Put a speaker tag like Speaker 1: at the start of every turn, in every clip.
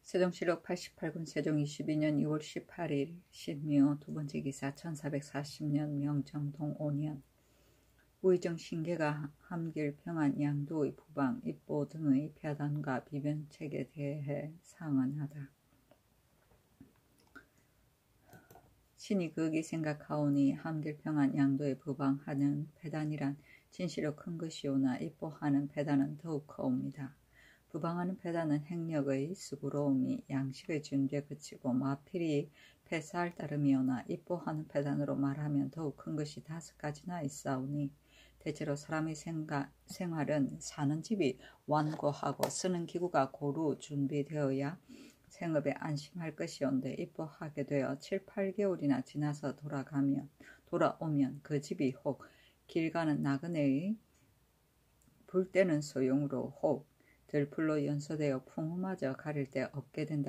Speaker 1: 세종실록 88군 세종 22년 2월 18일 신미호 두번째 기사 1440년 명정동 5년 우의정 신계가 함길 평안 양도의 부방 입보 등의 폐단과 비변책에 대해 상언하다. 신이 극이 생각하오니 함길 평안 양도의 부방하는 폐단이란 진실로 큰 것이오나 입보하는 폐단은 더욱 커옵니다. 부방하는 폐단은 행력의 수고로움이 양식의 준비에 그치고 마필이 폐사할 따름이오나 입보하는 폐단으로 말하면 더욱 큰 것이 5가지나 있사오니 대체로 사람의 생활은 사는 집이 완고하고 쓰는 기구가 고루 준비되어야 생업에 안심할 것이온데 입보하게 되어 7, 8개월이나 지나서 돌아오면 그 집이 혹 길 가는 나그네의 불 때는 소용으로 혹 들풀로 연소되어 풍우마저 가릴 데 없게 된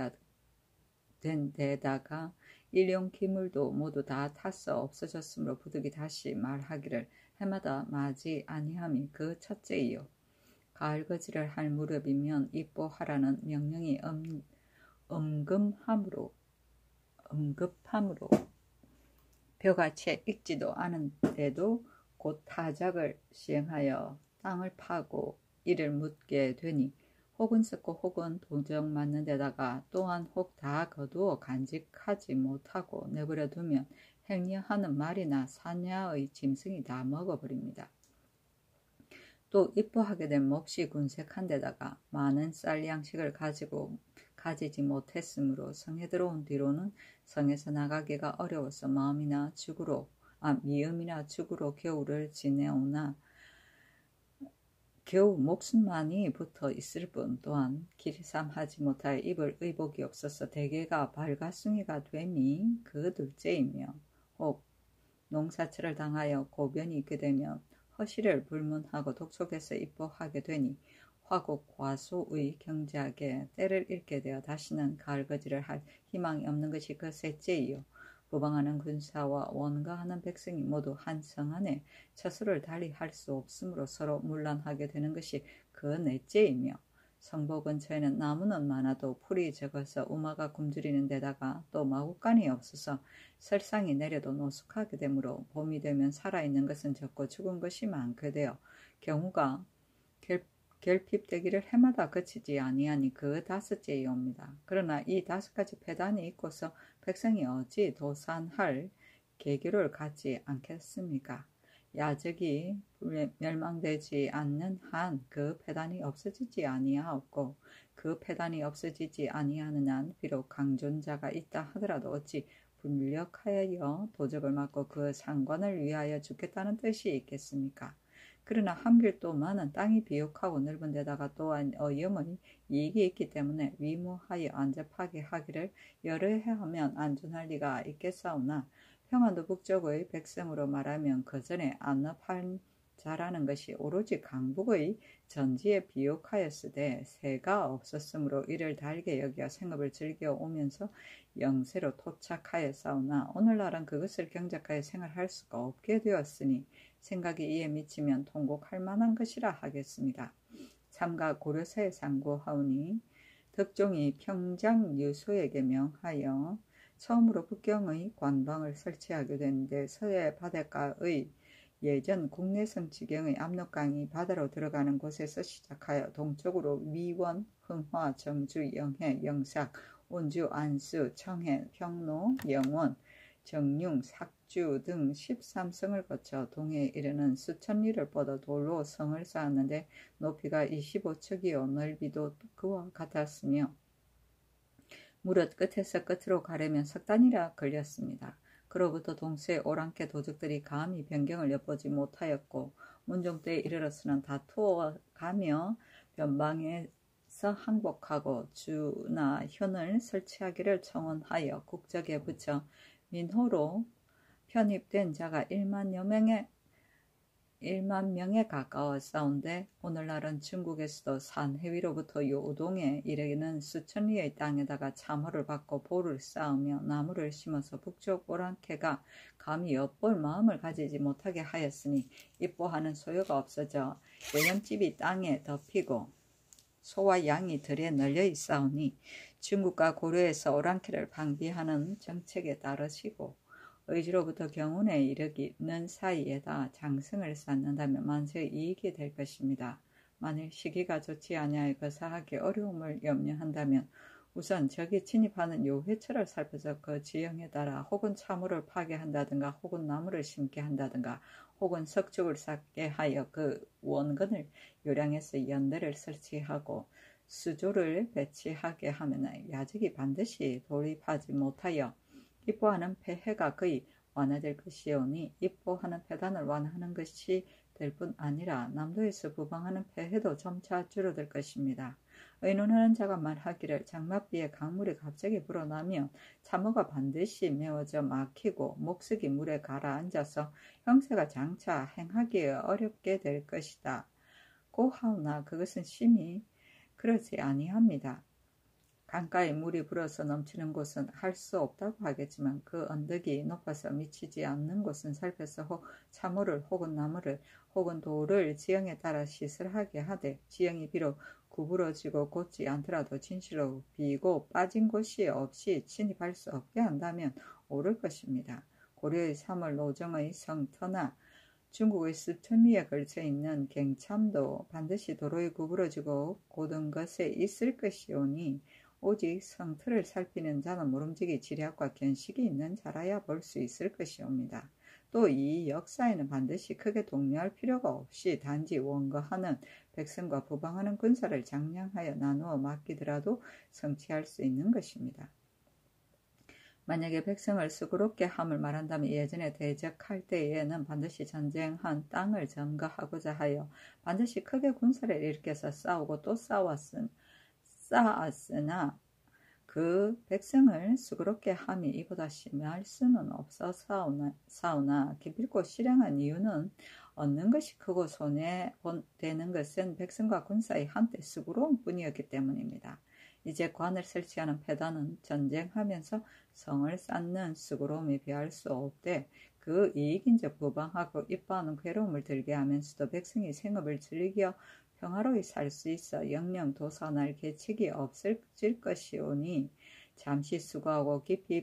Speaker 1: 데다가 일용 기물도 모두 다 탔어 없어졌으므로 부득이 다시 말하기를 해마다 마지 아니함이 그 첫째이요. 가을거지를 할 무렵이면 입보하라는 명령이 엄급함으로 벼가 채 익지도 않은데도 곧 타작을 시행하여 땅을 파고 이를 묻게 되니 혹은 썩고 혹은 도적 맞는 데다가 또한 혹 다 거두어 간직하지 못하고 내버려 두면 행여하는 말이나 사냐의 짐승이 다 먹어버립니다. 또 입보하게 된 몫이 군색한 데다가 많은 쌀 양식을 가지지 못했으므로 성에 들어온 뒤로는 성에서 나가기가 어려워서 미음이나 죽으로 겨울을 지내오나 겨우 목숨만이 붙어 있을 뿐 또한 길삼하지 못하여 입을 의복이 없어서 대개가 발가숭이가 됨이 그 둘째이며 혹 농사철을 당하여 고변이 있게 되면 허시를 불문하고 독촉해서 입보하게 되니 화곡 과소의 경작에 때를 잃게 되어 다시는 가을거지를 할 희망이 없는 것이 그 셋째이요. 부방하는 군사와 원가하는 백성이 모두 한 성 안에 처소를 달리 할 수 없으므로 서로 문란하게 되는 것이 그 넷째이며 성보 근처에는 나무는 많아도 풀이 적어서 우마가 굶주리는 데다가 또 마구간이 없어서 설상이 내려도 노숙하게 되므로 봄이 되면 살아있는 것은 적고 죽은 것이 많게 되어 경우가 결핍되기를 해마다 그치지 아니하니 그 5째이옵니다. 그러나 이 5가지 폐단이 있고서 백성이 어찌 도산할 계교를 갖지 않겠습니까? 야적이 멸망되지 않는 한 그 폐단이 없어지지 아니하옵고 그 폐단이 없어지지 아니하는 한 비록 강존자가 있다 하더라도 어찌 불력하여 도적을 맞고 그 상관을 위하여 죽겠다는 뜻이 있겠습니까? 그러나 함길도 많은 땅이 비옥하고 넓은 데다가 또한 어염의 이익이 있기 때문에 위무하여 안접하게 하기를 여러 해 하면 안전할 리가 있겠사오나 평안도 북쪽의 백성으로 말하면 그전에 안업한 자라는 것이 오로지 강북의 전지에 비옥하였으되 새가 없었으므로 이를 달게 여겨 생업을 즐겨오면서 영세로 토착하였사오나 오늘날은 그것을 경작하여 생활할 수가 없게 되었으니 생각이 이에 미치면 통곡할 만한 것이라 하겠습니다. 삼가 고려사에 상고하오니 덕종이 평장유소에게 명하여 처음으로 북경의 관방을 설치하게 되는데 서해 바닷가의 예전 국내성 지경의 압록강이 바다로 들어가는 곳에서 시작하여 동쪽으로 위원, 흥화, 정주, 영해, 영삭, 온주, 안수, 청해, 평로, 영원, 정융, 삭주 등 13성을 거쳐 동해에 이르는 수천 리를 뻗어 돌로 성을 쌓았는데 높이가 25척이요 넓이도 그와 같았으며 무릇 끝에서 끝으로 가려면 석 달이나 걸렸습니다. 그로부터 동서의 오랑캐 도적들이 감히 변경을 엿보지 못하였고 문종 때에 이르러서는 다투어 가며 변방에서 항복하고 주나 현을 설치하기를 청원하여 국적에 붙여 민호로 편입된 자가 1만 명에 가까웠사온데 오늘날은 중국에서도 산해위로부터 요동에 이르는 수천 리의 땅에다가 참호를 받고 보를 쌓으며 나무를 심어서 북쪽 오랑캐가 감히 엿볼 마음을 가지지 못하게 하였으니 입보하는 소요가 없어져 예년집이 땅에 덮이고 소와 양이 들에 널려 있사오니 중국과 고려에서 오랑캐를 방비하는 정책에 따르시고 의지로부터 경운에 이르기는 사이에다 장승을 쌓는다면 만세 이익이 될 것입니다. 만일 시기가 좋지 아니하여 거사하게 어려움을 염려한다면 우선 적이 진입하는 요 회처를 살펴서 그 지형에 따라 혹은 차물을 파괴한다든가 혹은 나무를 심게 한다든가 혹은 석축을 쌓게 하여 그 원근을 요량해서 연대를 설치하고 수조를 배치하게 하면 야적이 반드시 돌입하지 못하여 입보하는 폐해가 거의 완화될 것이오니 입보하는 폐단을 완화하는 것이 될 뿐 아니라 남도에서 부방하는 폐해도 점차 줄어들 것입니다. 의논하는 자가 말하기를 장맛비에 강물이 갑자기 불어나면 참어가 반드시 메워져 막히고 목석이 물에 가라앉아서 형세가 장차 행하기 어렵게 될 것이다. 고하오나 그것은 심히 그렇지 아니합니다. 강가에 물이 불어서 넘치는 곳은 할 수 없다고 하겠지만 그 언덕이 높아서 미치지 않는 곳은 살펴서 참호를 혹은 나무를 혹은 돌을 지형에 따라 시설하게 하되 지형이 비록 구부러지고 곧지 않더라도 진실로 비고 빠진 곳이 없이 진입할 수 없게 한다면 옳을 것입니다. 고려의 3월 노정의 성터나 중국의 수천리에 걸쳐 있는 갱참도 반드시 도로에 구부러지고 고든 것에 있을 것이오니 오직 성틀을 살피는 자는 모름지기 지략과 견식이 있는 자라야 볼 수 있을 것이옵니다. 또 이 역사에는 반드시 크게 독려할 필요가 없이 단지 원거하는 백성과 부방하는 군사를 장량하여 나누어 맡기더라도 성취할 수 있는 것입니다. 만약에 백성을 수고롭게 함을 말한다면 예전에 대적할 때에는 반드시 전쟁한 땅을 점거하고자 하여 반드시 크게 군사를 일으켜서 싸우고 또 쌓았으나 그 백성을 수고롭게 함이 이보다 심할 수는 없어 사오나 기필코 실행한 이유는 얻는 것이 크고 손해되는 것은 백성과 군사의 한때 수고로운 뿐이었기 때문입니다. 이제 관을 설치하는 패단은 전쟁하면서 성을 쌓는 수고로움에 비할 수 없되 그 이익인즉 부방하고 이뻐하는 괴로움을 들게 하면서도 백성이 생업을 즐겨 평화로이 살 수 있어 영영 도산할 계책이 없어질 것이오니 잠시 수고하고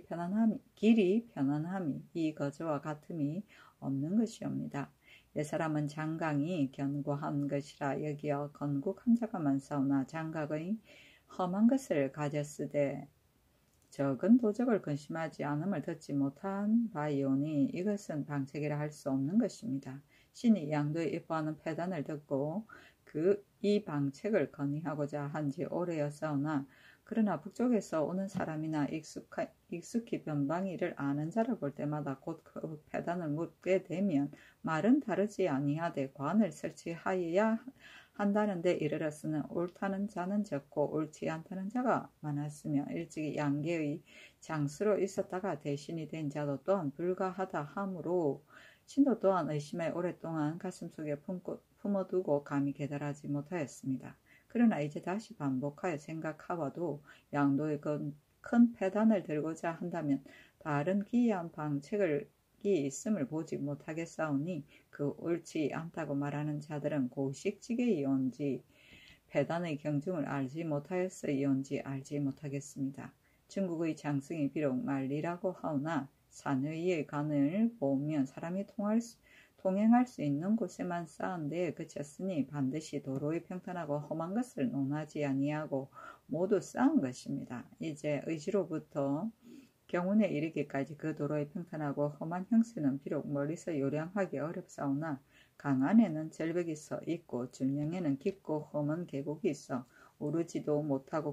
Speaker 1: 길이 편안함이 이 거저와 같음이 없는 것이옵니다. 옛사람은 장강이 견고한 것이라 여기어 건국한 자가 많사오나 장각의 험한 것을 가졌으되 적은 도적을 근심하지 않음을 듣지 못한 바이오니 이것은 방책이라 할 수 없는 것입니다. 신이 양도에 입보하는 패단을 듣고 이 방책을 건의하고자 한지 오래였사오나 그러나 북쪽에서 오는 사람이나 익숙히 변방이를 아는 자를 볼 때마다 곧 그 패단을 묻게 되면 말은 다르지 아니하되 관을 설치하여야 한다는 데 이르렀으나 옳다는 자는 적고 옳지 않다는 자가 많았으며 일찍이 양계의 장수로 있었다가 대신이 된 자도 또한 불가하다 하므로 신도 또한 의심에 오랫동안 가슴속에 품어두고 감히 깨달하지 못하였습니다. 그러나 이제 다시 반복하여 생각하와도 양도의 큰 패단을 들고자 한다면 다른 기이한 방책이 있음을 보지 못하겠사오니 그 옳지 않다고 말하는 자들은 고식지게이온지 패단의 경중을 알지 못하였으이온지 알지 못하겠습니다. 중국의 장승이 비록 말리라고 하오나 산의의 간을 보면 사람이 통행할 수 있는 곳에만 쌓은 데에 그쳤으니 반드시 도로의 평탄하고 험한 것을 논하지 아니하고 모두 쌓은 것입니다. 이제 의지로부터 경운에 이르기까지 그 도로의 평탄하고 험한 형세는 비록 멀리서 요량하기 어렵사오나 강 안에는 절벽이 서 있고 줄명에는 깊고 험한 계곡이 있어 오르지도 못하고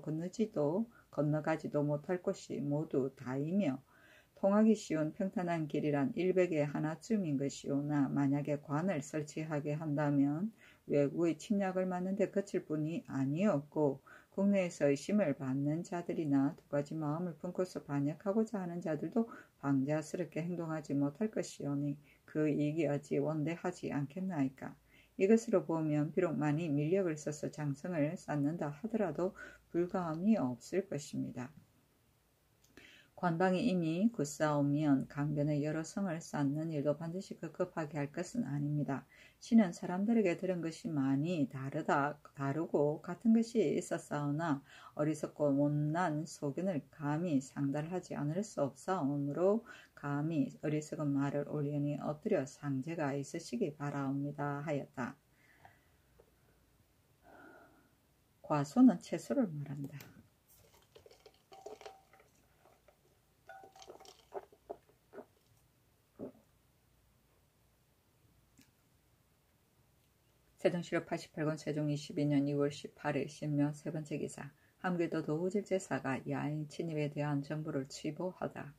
Speaker 1: 건너가지도 못할 곳이 모두 다이며 통하기 쉬운 평탄한 길이란 100에 하나쯤인 것이오나 만약에 관을 설치하게 한다면 외국의 침략을 막는데 그칠 뿐이 아니었고 국내에서 의심을 받는 자들이나 두 가지 마음을 품고서 반역하고자 하는 자들도 방자스럽게 행동하지 못할 것이오니 그 이익이 어찌 원대하지 않겠나이까. 이것으로 보면 비록 많이 밀력을 써서 장성을 쌓는다 하더라도 불가함이 없을 것입니다. 관방이 이미 굳사오면 강변에 여러 성을 쌓는 일도 반드시 급급하게 할 것은 아닙니다. 신은 사람들에게 들은 것이 많이 다르고 같은 것이 있었사오나 어리석고 못난 소견을 감히 상달하지 않을 수 없사오므로 감히 어리석은 말을 올리니 엎드려 상제가 있으시기 바라옵니다 하였다. 과소는 채소를 말한다. 세종시록 88권 세종 22년 2월 18일 신묘 세 번째 기사. 함길도 도우질제사가 야인 침입에 대한 정보를 취보하다.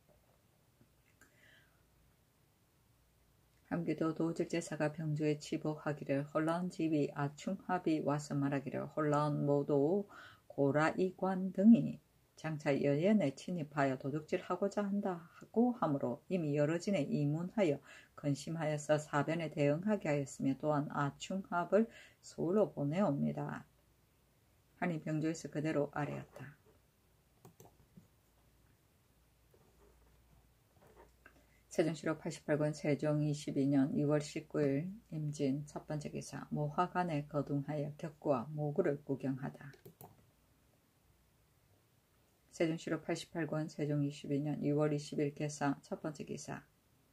Speaker 1: 함길도 도우질제사가 병조에 취보하기를 홀라운 집이 아충합이 와서 말하기를 홀라운 모도 고라이관 등이 장차 여연에 침입하여 도둑질하고자 한다 하고 하므로 이미 여러 진에 이문하여 근심하여서 사변에 대응하게 하였으며 또한 아충합을 서울로 보내옵니다. 하니 병조에서 그대로 아뢰었다. 세종시록 88권 세종 22년 2월 19일 임진 첫 번째 기사. 모화관에 거둥하여 격구와 모구를 구경하다. 세종시록 88권 세종 22년 2월 20일 개사 첫 번째 기사.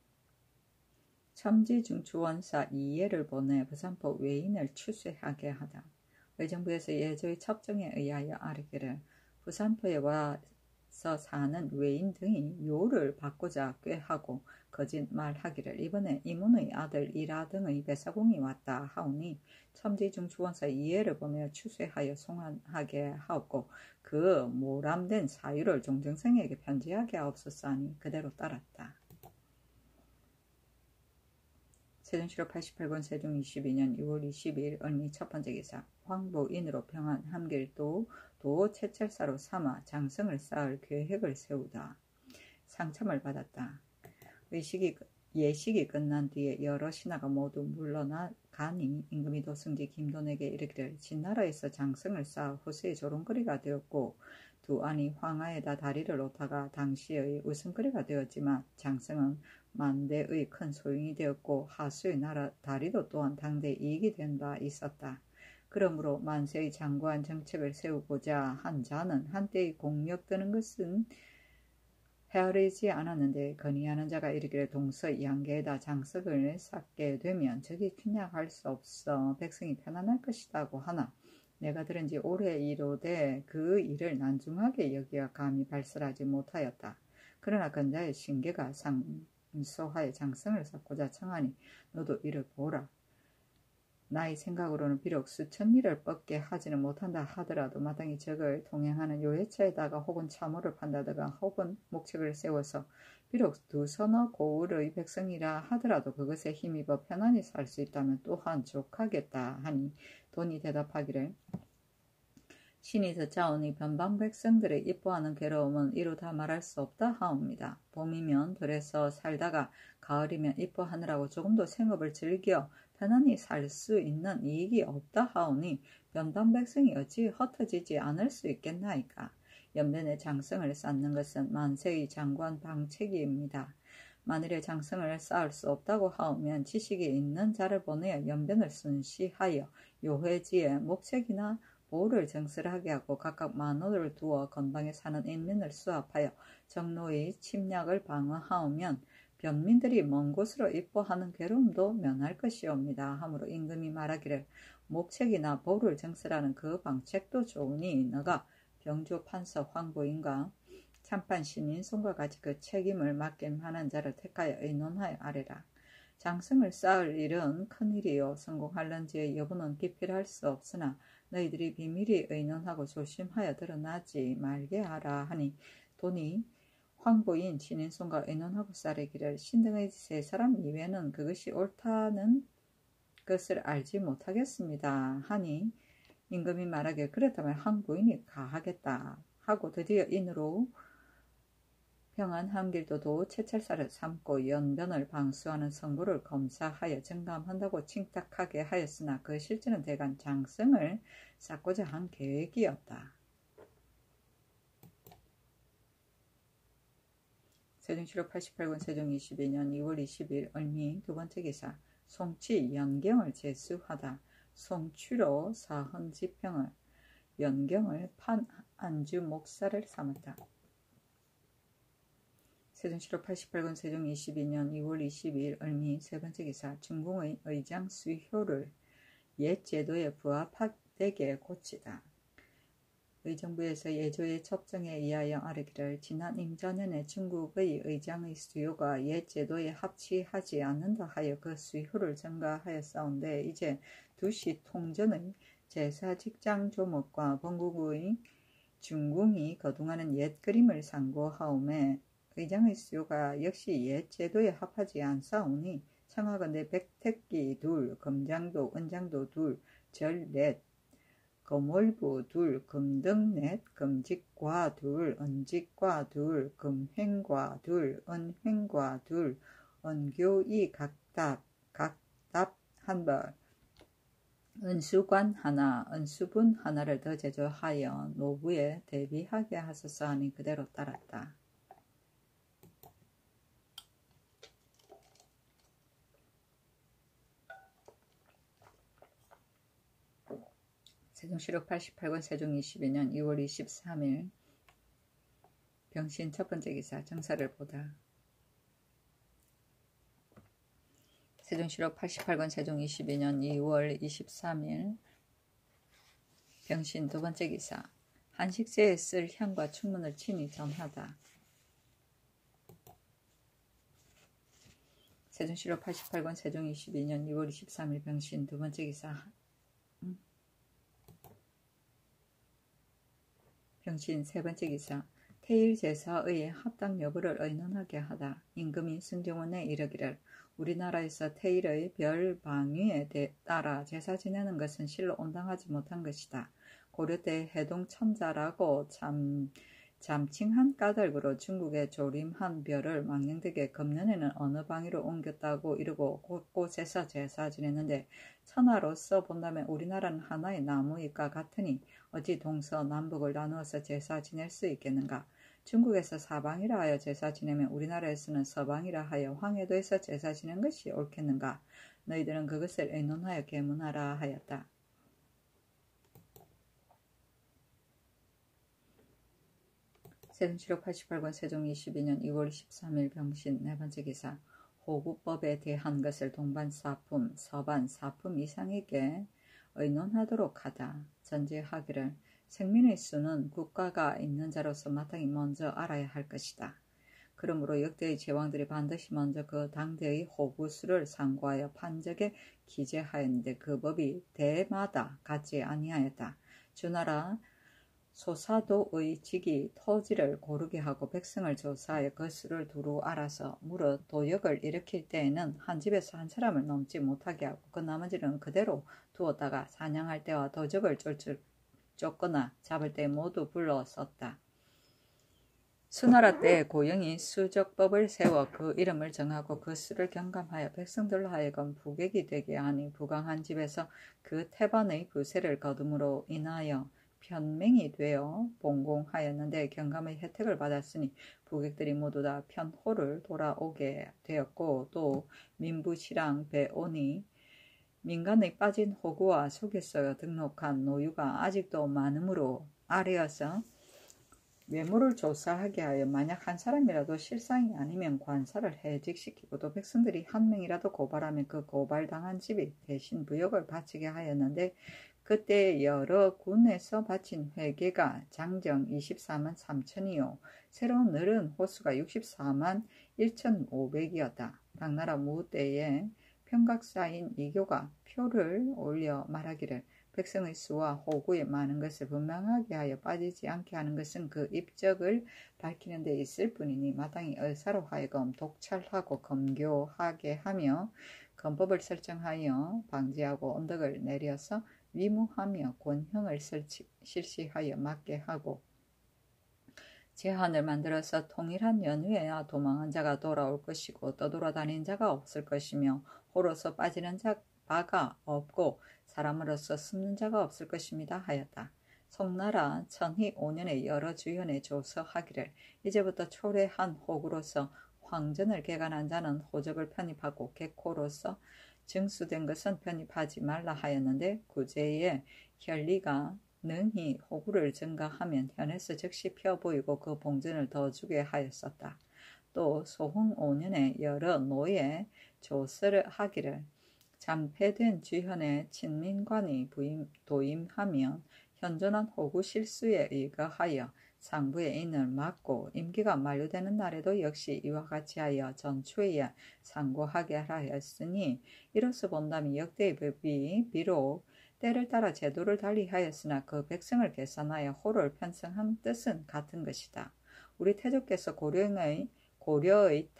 Speaker 1: 첨지중추원사 이예를 보내 부산포 외인을 출세하게 하다. 의정부에서 예조의 첩정에 의하여 아뢰기를 부산포에 와서 사는 외인 등이 요를 받고자 꾀하고 거짓말하기를 이번에 이문의 아들 이라 등의 배사공이 왔다 하오니 첨지중추원사 이예를 보내어 출세하여 송환하게 하옵고 그 모람된 사유를 종정생에게 편지하게 하옵소서 하니 그대로 따랐다. 세종시록 88권 세종 22년 6월 22일 을미 첫 번째 기사. 황보인으로 평안 함길도 도 채철사로 삼아 장성을 쌓을 계획을 세우다. 상참을 받았다. 예식이 끝난 뒤에 여러 신하가 모두 물러나 가니 임금이 도승지 김돈에게 이르기를 진나라에서 장성을 쌓아 호세의 조롱거리가 되었고 두 안이 황하에다 다리를 놓다가 당시의 웃음거리가 되었지만 장성은 만대의 큰 소용이 되었고 하수의 나라 다리도 또한 당대에 이익이 된 바 있었다. 그러므로 만세의 장구한 정책을 세우고자 한 자는 한때의 공력 드는 것은 헤아리지 않았는데 건의하는 자가 이르기를 동서 양계에다 장석을 쌓게 되면 적이 춘약할 수 없어 백성이 편안할 것이다고 하나 내가 들은지 오래 이로되 그 일을 난중하게 여기어 감히 발설하지 못하였다. 그러나 건자의 신계가 상소하여 장성을 쌓고자 청하니 너도 이를 보라. 나의 생각으로는 비록 수천 리를 뻗게 하지는 못한다 하더라도 마땅히 적을 동행하는 요회차에다가 혹은 참호를 판다다가 혹은 목책을 세워서 비록 두서너 고을의 백성이라 하더라도 그것에 힘입어 편안히 살 수 있다면 또한 족하겠다 하니 돈이 대답하기를 신이 듣자오니 변방 백성들의 이뻐하는 괴로움은 이루 다 말할 수 없다 하옵니다. 봄이면 들에서 살다가 가을이면 이뻐하느라고 조금도 생업을 즐겨 편안히 살 수 있는 이익이 없다 하오니 변방 백성이 어찌 흩어지지 않을 수 있겠나이까. 연변에 장성을 쌓는 것은 만세의 장관 방책입니다. 만일에 장성을 쌓을 수 없다고 하오면 지식이 있는 자를 보내어 연변을 순시하여 요회지에 목책이나 보를 정설하게 하고 각각 만호를 두어 건방에 사는 인민을 수합하여 정로의 침략을 방어하오면 변민들이 먼 곳으로 입보하는 괴로움도 면할 것이옵니다. 하므로 임금이 말하기를 목책이나 보를 정설하는 그 방책도 좋으니 너가 병조 판서 황보인과 참판 신인손과 같이 그 책임을 맡길 만한 자를 택하여 의논하여 아뢰라. 장성을 쌓을 일은 큰일이요 성공할런지의 여부는 기필할 수 없으나 너희들이 비밀히 의논하고 조심하여 드러나지 말게 하라 하니 돈이 황보인 신인손과 의논하고 쌓으기를 신등의 세 사람 이외에는 그것이 옳다는 것을 알지 못하겠습니다 하니 임금이 말하기를 그렇다면 황보인이 가하겠다 하고 드디어 인으로 평안 함길도도 채찰사를 삼고 연변을 방수하는 성부를 검사하여 정감한다고 칭탁하게 하였으나 그 실제는 대간 장성을 쌓고자 한 계획이었다. 세종시로 88권 세종 22년 2월 20일 을미 두 번째 기사 송치 연경을 제수하다. 송취로 사헌지평을 연경을 판안주 목사를 삼았다. 세종시로 88권 세종 22년 2월 22일 을미 세 번째 기사 중궁의 의장 수효를 옛 제도에 부합되게 고치다. 의정부에서 예조의 첩정에 의하여 아뢰기를 지난 임자년에 중국의 의장의 수요가 옛 제도에 합치하지 않는다 하여 그 수요를 전가하였사온데 이제 두시 통전의 제사 직장 조목과 번국의 중궁이 거둥하는 옛 그림을 상고하오매 의장의 수요가 역시 옛 제도에 합하지 않사오니 청하건대 백택기 둘, 금장도, 은장도 둘, 절 넷, 거몰부 둘, 금등 넷, 금직과 둘, 은직과 둘, 금횡과 둘, 은횡과 둘, 은교이 각답 한 벌, 은수관 하나, 은수분 하나를 더 제조하여 노부에 대비하게 하소서 하니 그대로 따랐다. 세종시록 88권 세종 22년 2월 23일 병신 첫 번째 기사 정사를 보다. 세종시록 88권 세종 22년 2월 23일 병신 두 번째 기사 한식제에 쓸 향과 충문을 친히 전하다. 세종시록 88권 세종 22년 2월 23일 병신 두 번째 기사 병신 세 번째 기사 태일제사의 합당 여부를 의논하게 하다. 임금이 승정원에 이르기를 우리나라에서 태일의 별 방위에 따라 제사 지내는 것은 실로 온당하지 못한 것이다. 고려 때 해동 천자라고 잠칭한 까닭으로 중국에 조림한 별을 망령되게 금년에는 어느 방위로 옮겼다고 이르고 곳곳에서 제사 지냈는데 천하로서 본다면 우리나라는 하나의 나무잎과 같으니 어찌 동서남북을 나누어서 제사 지낼 수 있겠는가? 중국에서 사방이라 하여 제사 지내면 우리나라에서는 서방이라 하여 황해도에서 제사 지낸 것이 옳겠는가? 너희들은 그것을 의논하여 계문하라 하였다. 세종시록 88권 세종 22년 2월 13일 병신 네 번째 기사 호구법에 대한 것을 동반 사품, 서반 사품 이상에게 의논하도록 하다. 전제하기를 생민의 수는 국가가 있는 자로서 마땅히 먼저 알아야 할 것이다. 그러므로 역대의 제왕들이 반드시 먼저 그 당대의 호구수를 상고하여 판적에 기재하였는데 그 법이 대마다 같지 아니하였다. 주나라 소사도의 직이 토지를 고르게 하고 백성을 조사하여 그 수를 두루 알아서 무릇 도역을 일으킬 때에는 한 집에서 한 사람을 넘지 못하게 하고 그 나머지는 그대로 두었다가 사냥할 때와 도적을 쫓거나 잡을 때 모두 불러섰다. 수나라 때 고영이 수적법을 세워 그 이름을 정하고 그 수를 경감하여 백성들로 하여금 부객이 되게 하니 부강한 집에서 그 태반의 부세를 거둠으로 인하여 편맹이 되어 봉공하였는데 경감의 혜택을 받았으니 부객들이 모두 다 편호를 돌아오게 되었고 또 민부시랑 배온이 민간의 빠진 호구와 속에서 등록한 노유가 아직도 많으므로 아래어서 외모를 조사하게 하여 만약 한 사람이라도 실상이 아니면 관사를 해직시키고 또 백성들이 한 명이라도 고발하면 그 고발당한 집이 대신 부역을 바치게 하였는데 그때 여러 군에서 바친 회계가 장정 24만 3천이요 새로 늘은 호수가 64만 1,500이었다. 당나라 무때에 평각사인 이교가 표를 올려 말하기를 백성의 수와 호구의 많은 것을 분명하게 하여 빠지지 않게 하는 것은 그 입적을 밝히는 데 있을 뿐이니 마땅히 의사로 하여금 독찰하고 검교하게 하며 검법을 설정하여 방지하고 언덕을 내려서 위무하며 권형을 실시하여 맞게 하고 제한을 만들어서 통일한 연후에야 도망한 자가 돌아올 것이고 떠돌아다닌 자가 없을 것이며 호로서 빠지는 바가 없고 사람으로서 숨는 자가 없을 것입니다 하였다. 송나라 천희 5년에 여러 주현에 조서하기를 이제부터 초래한 호구로서 황전을 개간한 자는 호적을 편입하고 객호로서 증수된 것은 편입하지 말라 하였는데 구제의 혈리가 능히 호구를 증가하면 현에서 즉시 펴보이고 그 봉전을 더 주게 하였었다. 또 소흥 5년에 여러 노예 조서를 하기를 잠패된 주현의 친민관이 도임하면 현존한 호구 실수에 의거하여 상부의 인을 막고 임기가 만료되는 날에도 역시 이와 같이 하여 전추에 상고하게 하였으니 이로써 본다면 역대의 법이 비록 때를 따라 제도를 달리하였으나 그 백성을 계산하여 호를 편성한 뜻은 같은 것이다. 우리 태조께서 고려의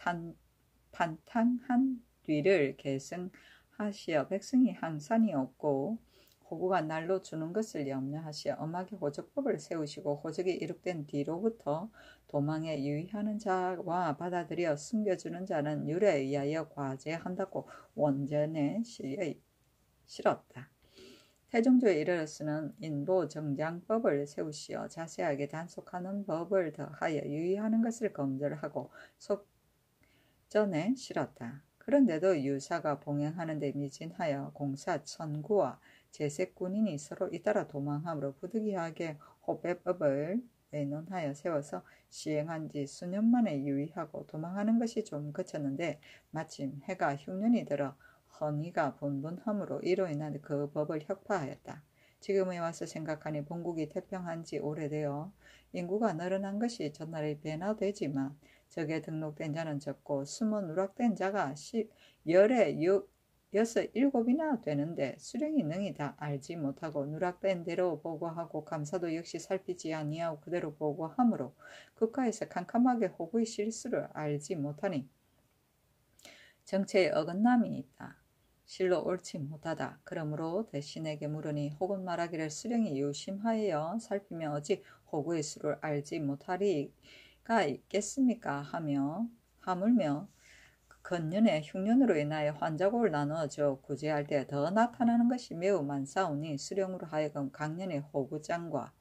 Speaker 1: 탄탕한 뒤를 계승하시어 백성이 항산이 없고 호구가 날로 주는 것을 염려하시어 엄하게 호적법을 세우시고 호적이 이룩된 뒤로부터 도망에 유의하는 자와 받아들여 숨겨주는 자는 율에 의하여 과제한다고 원전에 실었다. 태종조에 이르러서는 인보정장법을 세우시어 자세하게 단속하는 법을 더하여 유의하는 것을 검절하고 속전에 실었다. 그런데도 유사가 봉행하는 데 미진하여 공사 천구와 제색군인이 서로 잇따라 도망함으로 부득이하게 호배법을 의논하여 세워서 시행한 지 수년 만에 유의하고 도망하는 것이 좀 그쳤는데 마침 해가 흉년이 들어 헌의가 분분함으로 이로 인한 그 법을 혁파하였다. 지금에 와서 생각하니 본국이 태평한 지 오래되어 인구가 늘어난 것이 전날에 배나 되지만 적에 등록된 자는 적고 숨어 누락된 자가 열에 6, 7이나 되는데 수령이 능히 다 알지 못하고 누락된 대로 보고하고 감사도 역시 살피지 아니하고 그대로 보고하므로 국가에서 캄캄하게 호구의 실수를 알지 못하니 정체에 어긋남이 있다. 실로 옳지 못하다. 그러므로 대신에게 물으니 혹은 말하기를 수령이 유심하여 살피며 어찌 호구의 수를 알지 못하리가 있겠습니까 하물며 건년에 흉년으로 인하여 환자곡을 나누어져 구제할 때 더 나타나는 것이 매우 많사오니 수령으로 하여금 각년의 호구장과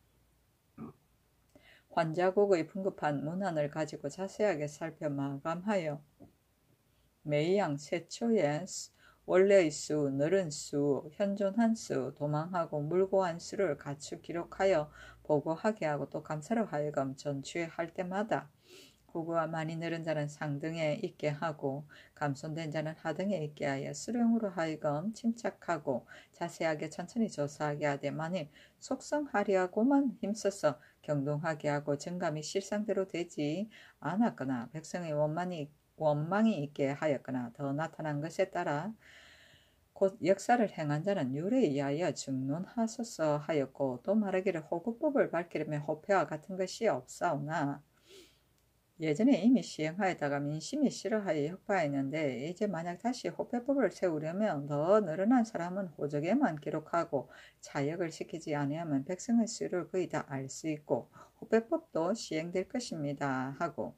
Speaker 1: 환자곡의 풍급한 문안을 가지고 자세하게 살펴 마감하여 매양 세초의 원래의 수, 늘은 수, 현존한 수, 도망하고 물고한 수를 갖추 기록하여 보고하게 하고 또 감사로 하여금 전취할 때마다 호구가 많이 늘은 자는 상등에 있게 하고 감손된 자는 하등에 있게 하여 수령으로 하여금 침착하고 자세하게 천천히 조사하게 하되 만일 속성하려고만 힘써서 경동하게 하고 정감이 실상대로 되지 않았거나 백성의 원망이 있게 하였거나 더 나타난 것에 따라 곧 역사를 행한 자는 율에 의하여 증론하소서 하였고 또 말하기를 호구법을 밝히려면 호패와 같은 것이 없사오나 예전에 이미 시행하였다가 민심이 싫어하여 혁파했는데 이제 만약 다시 호패법을 세우려면 더 늘어난 사람은 호적에만 기록하고 자역을 시키지 아니하면 백성의 수를 거의 다 알 수 있고 호패법도 시행될 것입니다 하고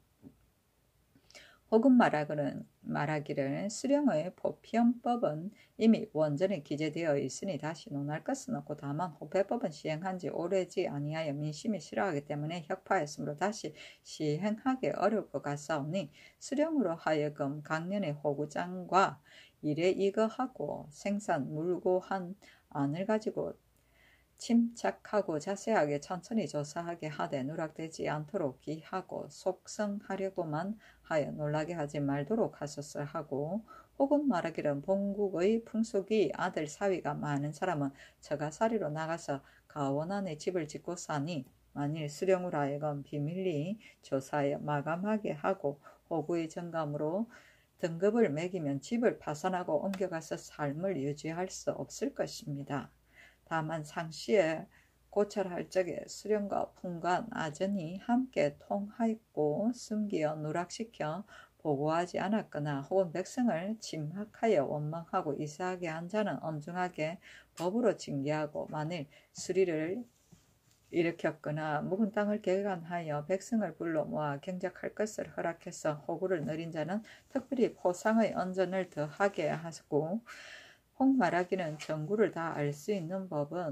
Speaker 1: 혹은 말하기를 수령의 포피엄법은 이미 원전에 기재되어 있으니 다시 논할 것은 없고 다만 호패법은 시행한 지 오래지 아니하여 민심이 싫어하기 때문에 혁파했으므로 다시 시행하기 어려울 것 같사오니 수령으로 하여금 각년의 호구장과 일에 이거하고 생산 물고한 안을 가지고 침착하고 자세하게 천천히 조사하게 하되 누락되지 않도록 기하고 속성하려고만 하여 놀라게 하지 말도록 하소서 하고 혹은 말하기를 본국의 풍속이 아들 사위가 많은 사람은 처가살이로 나가서 가원 안에 집을 짓고 사니 만일 수령으로 하여금 비밀리 조사하여 마감하게 하고 호구의 정감으로 등급을 매기면 집을 파산하고 옮겨가서 삶을 유지할 수 없을 것입니다. 다만 상시에 고찰할 적에 수령과 풍관, 아전이 함께 통하였고 숨기어 누락시켜 보고하지 않았거나 혹은 백성을 침학하여 원망하고 이사하게 한 자는 엄중하게 법으로 징계하고 만일 수리를 일으켰거나 묵은 땅을 개간하여 백성을 불러 모아 경작할 것을 허락해서 호구를 늘린 자는 특별히 포상의 언전을 더하게 하고 혹 말하기는 정구를 다 알 수 있는 법은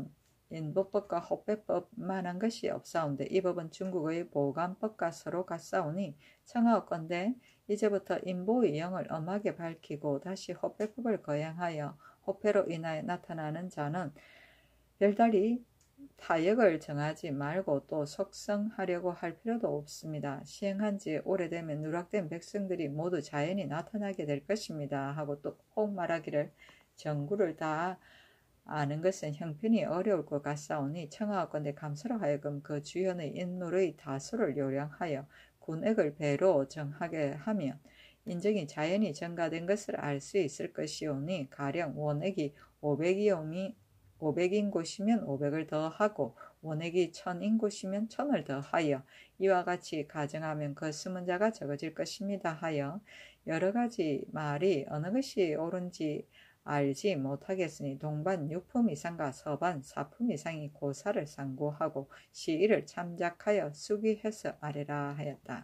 Speaker 1: 인보법과 호배법만한 것이 없사온데 이 법은 중국의 보관법과 서로 같사오니 청하옵건대 이제부터 인보의 영을 엄하게 밝히고 다시 호배법을 거행하여 호패로 인하여 나타나는 자는 별달리 타역을 정하지 말고 또 속성하려고 할 필요도 없습니다. 시행한 지 오래되면 누락된 백성들이 모두 자연히 나타나게 될 것입니다. 하고 또 혹 말하기를 정구를 다 아는 것은 형편이 어려울 것 같사오니 청하옵건대 감사로 하여금 그 주연의 인물의 다수를 요량하여 군액을 배로 정하게 하면 인정이 자연히 증가된 것을 알 수 있을 것이오니 가령 원액이 500인 곳이면 500을 더하고 원액이 1000인 곳이면 1000을 더하여 이와 같이 가정하면 그 숨은 자가 적어질 것입니다 하여 여러 가지 말이 어느 것이 옳은지 알지 못하겠으니 동반 6품 이상과 서반 4품 이상이 고사를 상고하고 시일을 참작하여 수기해서 아래라 하였다.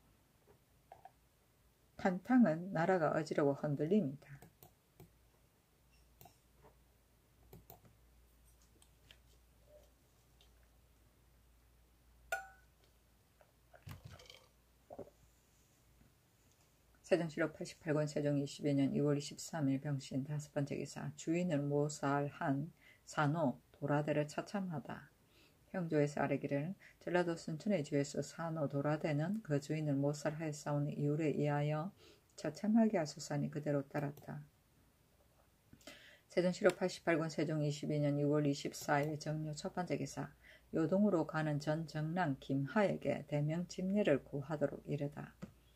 Speaker 1: 한탕은 나라가 어지러워 흔들립니다. 세종실록 88권 세종 22년 2월 23일 병신 5번째 기사 주인을 모살한 산호 도라대를 처참하다. 형조에서 아뢰기를 전라도 순천의 주에서 산호 도라대는 그 주인을 모살하였사오니 이유에 의하여 처참하게 하소서니 그대로 따랐다. 세종실록 88권 세종 22년 6월 24일 정료 첫번째 기사 요동으로 가는 전 정랑 김하에게 대명 집례를 구하도록 이르다.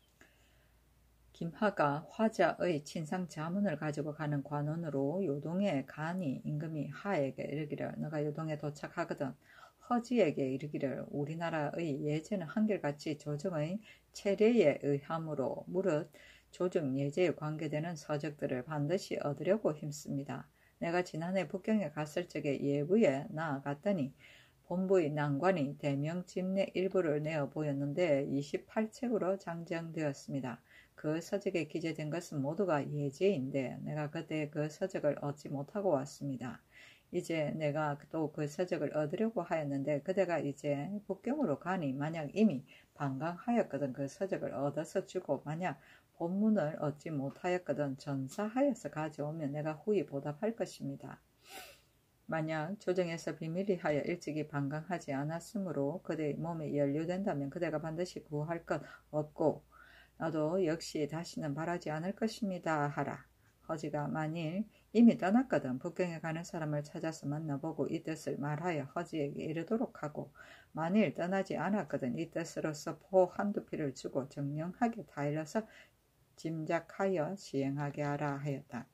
Speaker 1: 김하가 화자의 친상 자문을 가지고 가는 관원으로 요동에 가니 임금이 하에게 이르기를 너가 요동에 도착하거든 허지에게 이르기를 우리나라의 예제는 한결같이 조정의 체례에 의함으로 무릇 조정 예제에 관계되는 서적들을 반드시 얻으려고 힘씁니다. 내가 지난해 북경에 갔을 적에 예부에 나아갔더니 본부의 난관이 대명 집례 일부를 내어 보였는데 28책으로 장정되었습니다. 그 서적에 기재된 것은 모두가 예제인데 내가 그때 그 서적을 얻지 못하고 왔습니다. 이제 내가 또 그 서적을 얻으려고 하였는데 그대가 이제 북경으로 가니 만약 이미 방강하였거든 그 서적을 얻어서 주고 만약 본문을 얻지 못하였거든 전사하여서 가져오면 내가 후히 보답할 것입니다. 만약 조정에서 비밀리하여 일찍이 방강하지 않았으므로 그대의 몸에 연루된다면 그대가 반드시 구할 것 없고 나도 역시 다시는 바라지 않을 것입니다 하라. 허지가 만일 이미 떠났거든 북경에 가는 사람을 찾아서 만나보고 이 뜻을 말하여 허지에게 이르도록 하고 만일 떠나지 않았거든 이 뜻으로서 포 한두 피를 주고 정령하게 다일러서 짐작하여 시행하게 하라 하였다.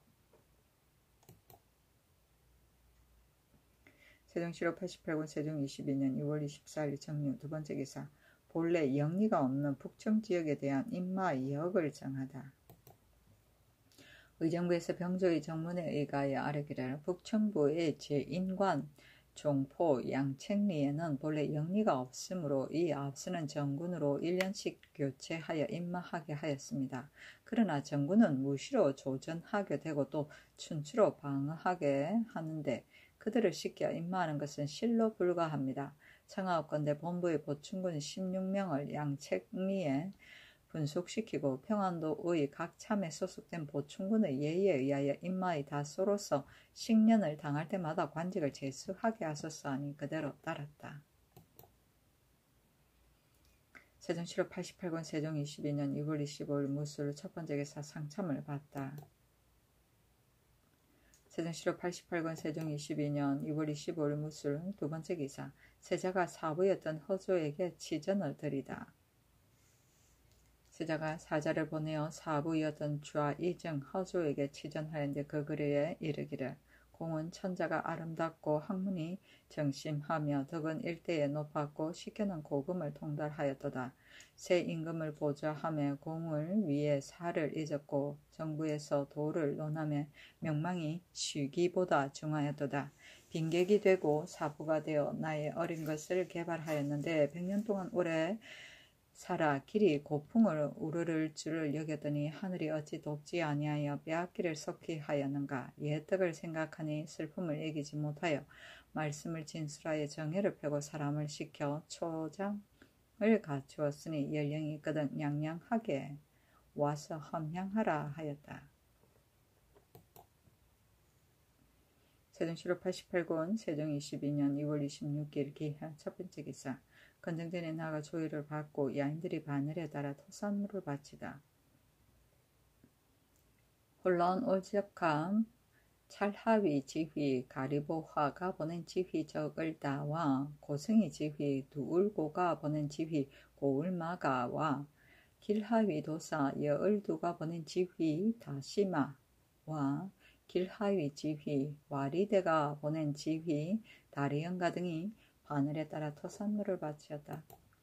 Speaker 1: 세종실록 88권 세종 22년 6월 24일 정료 두번째 기사 본래 영리가 없는 북청 지역에 대한 인마 역을 정하다. 의정부에서 병조의 정문에 의하여 아뢰기를 북청부의 제1관 종포 양책리에는 본래 영리가 없으므로 이 앞서는 정군으로 1년씩 교체하여 임마하게 하였습니다. 그러나 정군은 무시로 조전하게 되고 또 춘추로 방어하게 하는데 그들을 시켜 임마하는 것은 실로 불가합니다. 청하옵건대 본부의 보충군 16명을 양책리에 분속시키고 평안도의 각 참에 소속된 보충군의 예의에 의하여 임마의 다소로서 식년을 당할 때마다 관직을 제수하게 하소서 하니 그대로 따랐다. 세종실록 88권 세종 22년 2월 25일 무술 첫번째 기사 상참을 받다. 세종실록 88권 세종 22년 2월 25일 무술 두번째 기사 세자가 사부였던 허조에게 치전을 드리다. 세자가 사자를 보내어 사부이었던 좌이정 허조에게 치전하였는데 그 글에 이르기를 공은 천자가 아름답고 학문이 정심하며 덕은 일대에 높았고 시켜는 고금을 통달하였도다. 새 임금을 보좌하며 공을 위해 사를 잊었고 정부에서 도를 논하며 명망이 쉬기보다 중하였도다. 빈객이 되고 사부가 되어 나의 어린 것을 개발하였는데 100년 동안 오래 살아 길이 고풍을 우르를 줄을 여겼더니 하늘이 어찌 돕지 아니하여 빼앗기를 속히 하였는가. 옛 덕을 생각하니 슬픔을 이기지 못하여 말씀을 진술하여 정예를 펴고 사람을 시켜 초장을 갖추었으니 연령이 있거든 양양하게 와서 험향하라 하였다. 세종시로 88권 세종 22년 2월 26일 기하 첫 번째 기사. 건정전에 나가 조의를 받고 야인들이 바늘에 달아 토산물을 바치다. 혼란 오적함 찰하위 지휘 가리보화가 보낸 지휘 적을다와 고승이 지휘 두울고가 보낸 지휘 고울마가와 길하위 도사 여을두가 보낸 지휘 다시마와 길하위 지휘 와리대가 보낸 지휘 다리연가 등이 바늘에 따라 토산물을 바치었다.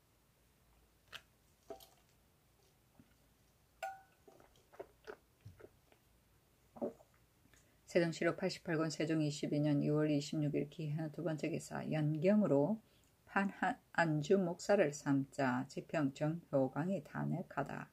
Speaker 1: 세종시로 88권 세종 22년 2월 26일 기하 두 번째 기사. 연경으로 판안주 목사를 삼자 지평 정효광이 탄핵하다.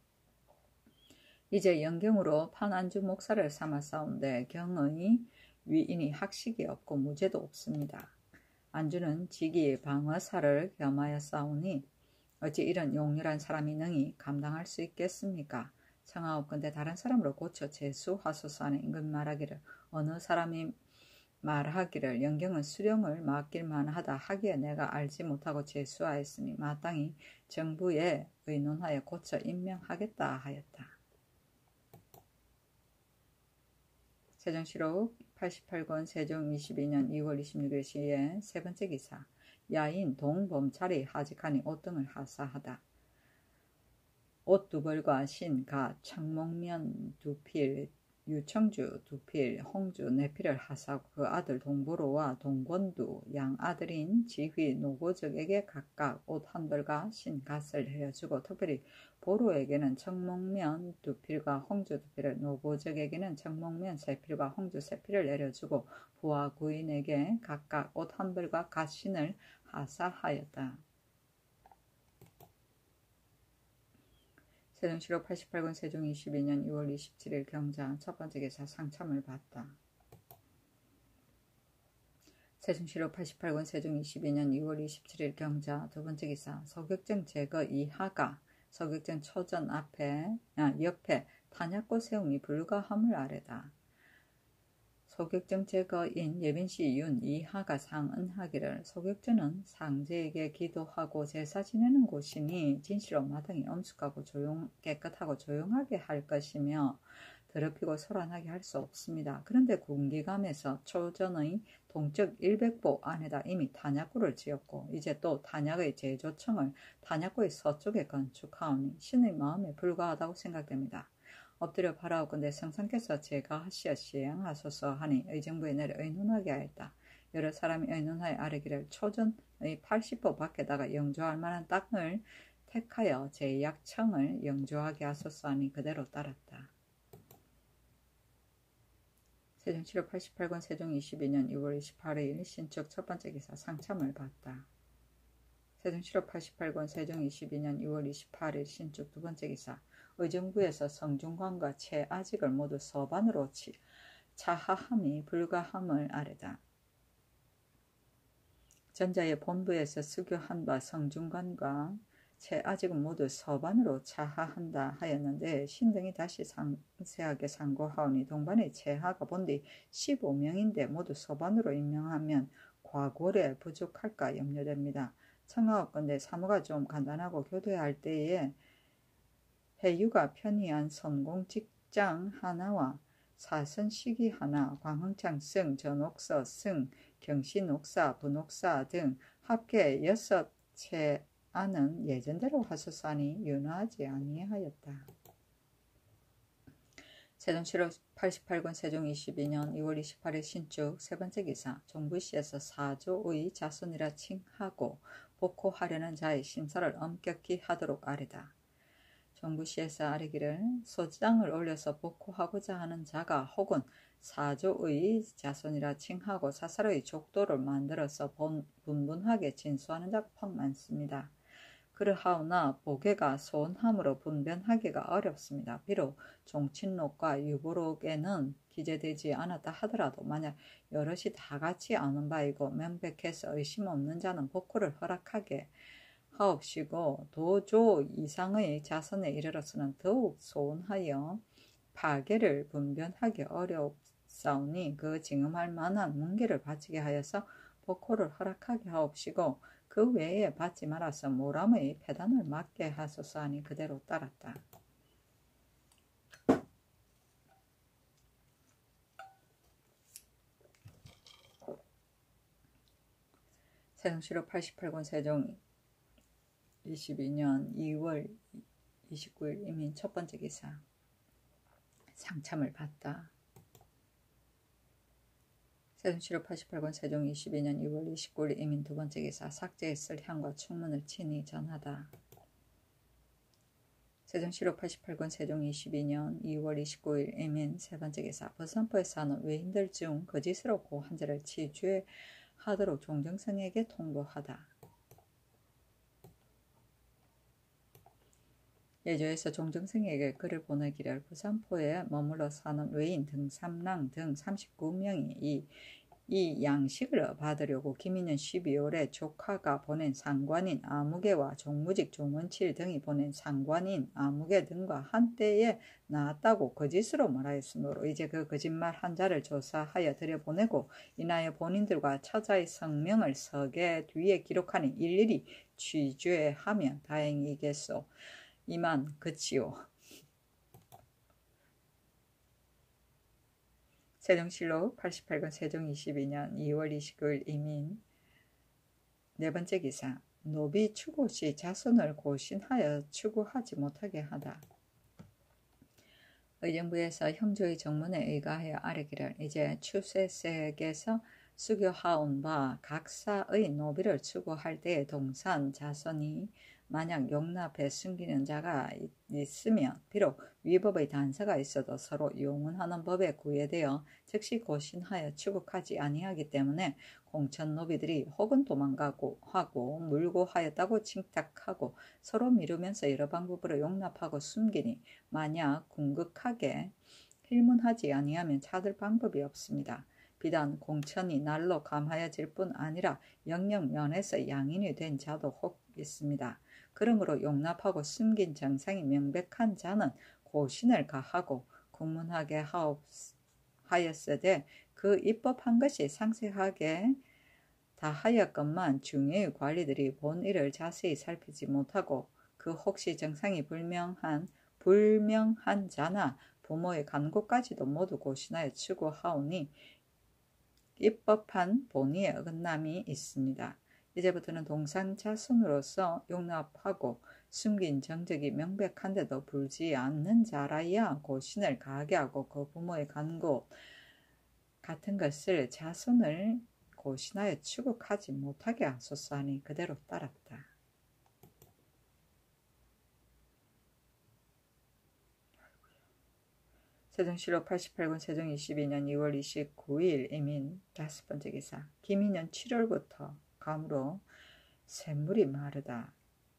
Speaker 1: 이제 연경으로 판안주 목사를 삼았사온데 경의 위인이 학식이 없고 무죄도 없습니다. 안주는 직위 방어사를 겸하였사오니 어찌 이런 용렬한 사람이 능히 감당할 수 있겠습니까? 청하옵건대 다른 사람으로 고쳐 제수하소서 하는 임금 말하기를 어느 사람이 말하기를 연경은 수령을 맡길만 하다 하기에 내가 알지 못하고 제수하였으니 마땅히 정부에 의논하여 고쳐 임명하겠다 하였다. 세종시록 88권 세종 22년 2월 26일 시에 세 번째 기사. 야인 동범찰이 하직하니 옷 등을 하사하다. 옷 두 벌과 신, 가, 청목면 두 필, 유청주 두 필, 홍주 네 필을 하사하고 그 아들 동보로와 동권두 양 아들인 지휘 노고적에게 각각 옷 한 벌과 신, 갓을 내려주고 특별히 보로에게는 청목면 두 필과 홍주 두 필을, 노고적에게는 청목면 세 필과 홍주 세 필을 내려주고 부하 구인에게 각각 옷 한 벌과 갓신을 하사하였다. 세종시로 88권 세종 22년 2월 27일 경자 첫 번째 기사. 상참을 받다. 세종시로 88권 세종 22년 2월 27일 경자 두 번째 기사. 서격정 제거 이하가 서격정 초전 옆에 탄약고 세움이 불가함을 아래다. 소격정 제거인 예빈시 윤 이하가 상언하기를 소격전은 상제에게 기도하고 제사 지내는 곳이니 진실로 마땅히 엄숙하고 깨끗하고 조용하게 할 것이며 더럽히고 소란하게 할 수 없습니다. 그런데 군기감에서 초전의 동쪽 100보 안에다 이미 탄약고를 지었고 이제 또 탄약의 제조청을 탄약고의 서쪽에 건축하오니 신의 마음에 불과하다고 생각됩니다. 엎드려 바라오건대 성상께서 제가 하시어 시행하소서 하니 의정부에 내려 의논하게 하였다. 여러 사람이 의논하여 아뢰기를 초전의 80보 밖에다가 영조할 만한 땅을 택하여 제약청을 영조하게 하소서 하니 그대로 따랐다. 세종시로 88권 세종 22년 2월 28일 신축 첫 번째 기사. 상참을 받다. 세종시로 88권 세종 22년 2월 28일 신축 두 번째 기사. 의정부에서 성중관과 최아직을 모두 서반으로 차하함이 불가함을 아뢰다. 전자의 본부에서 수교한 바 성중관과 최아직은 모두 서반으로 차하한다 하였는데 신등이 다시 상세하게 상고하오니 동반의 최하가 본디 15명인데 모두 서반으로 임명하면 과골에 부족할까 염려됩니다. 청하옵건대 사무가 좀 간단하고 교대할 때에 해유가 편의한 선공 직장 하나와 사선 시기 하나, 광흥창 승, 전옥서 승, 경신옥사, 분옥사 등 합계 6채안은 예전대로 하소서하니 윤화하지 아니하였다. 세종시로 88권 세종 22년 2월 28일 신축 세 번째 기사. 종부시에서 사조의 자손이라 칭하고 복호하려는 자의 심사를 엄격히 하도록 아뢰다. 종부시에서 아뢰기를 소장을 올려서 복호하고자 하는 자가 혹은 사조의 자손이라 칭하고 사설의 족도를 만들어서 분분하게 진수하는 자가 퍽 많습니다. 그러하오나 보게가 소원함으로 분변하기가 어렵습니다. 비록 종친록과 유보록에는 기재되지 않았다 하더라도 만약 여럿이 다 같이 아는 바이고 명백해서 의심 없는 자는 복구를 허락하게 하옵시고 도조 이상의 자선에 이르러서는 더욱 소원하여 파괴를 분변하기 어렵사오니 그 징음할 만한 문계를 바치게 하여서 복호를 허락하게 하옵시고 그 외에 받지 말아서 모람의 폐단을 막게 하소서 하니 그대로 따랐다. 세종시록 88권 세종 22년 2월 29일 이민 첫 번째 기사. 상참을 받다. 세종시록 88권 세종 22년 2월 29일 이민 두 번째 기사. 삭제했을 향과 충문을 친히 전하다. 세종시록 88권 세종 22년 2월 29일 이민 세 번째 기사. 버선포에 사는 외인들 중 거짓으로 고한 자를 치죄하도록 종정성에게 통보하다. 예조에서 종정성에게 글을 보내기를 부산포에 머물러 사는 외인 등 삼랑 등 39명이 이 양식을 받으려고 기민년 12월에 조카가 보낸 상관인 아무개와 종무직 종원칠 등이 보낸 상관인 아무개 등과 한때에 나왔다고 거짓으로 말하였으므로 이제 그 거짓말 한 자를 조사하여 들여보내고 인하여 본인들과 처자의 성명을 서계 뒤에 기록하니 일일이 취죄하면 다행이겠소. 이만 그치요. 세종실록 88권 세종 22년 2월 29일 이민 네 번째 기사. 노비 추구 시 자손을 고신하여 추구하지 못하게 하다. 의정부에서 형조의 정문에 의거하여 아뢰기를 이제 추세색에서 수교하온 바 각사의 노비를 추구할 때에 동산 자손이 만약 용납해 숨기는 자가 있으면 비록 위법의 단서가 있어도 서로 용언하는 법에 구애되어 즉시 고신하여 추국하지 아니하기 때문에 공천 노비들이 혹은 도망가고 하고 물고 하였다고 칭탁하고 서로 미루면서 여러 방법으로 용납하고 숨기니 만약 궁극하게 필문하지 아니하면 찾을 방법이 없습니다. 비단 공천이 날로 감하여질 뿐 아니라 영영 면에서 양인이 된 자도 혹 있습니다. 그러므로 용납하고 숨긴 정상이 명백한 자는 고신을 가하고 국문하게 하였으되 그 입법한 것이 상세하게 다하였건만 중요의 관리들이 본 일을 자세히 살피지 못하고 그 혹시 정상이 불명한 자나 부모의 간고까지도 모두 고신하여 추구하오니 입법한 본의에 어긋남이 있습니다. 이제부터는 동산 자손으로서 용납하고 숨긴 정적이 명백한데도 불지 않는 자라야 고신을 가하게 하고 그 부모의 간고 같은 것을 자손을 고신하여 추국하지 못하게 하소서 하니 그대로 따랐다. 세종실록 88권 세종 22년 2월 29일 이민 다섯 번째 기사. 기민년 7월부터 감으로 샘물이 마르다.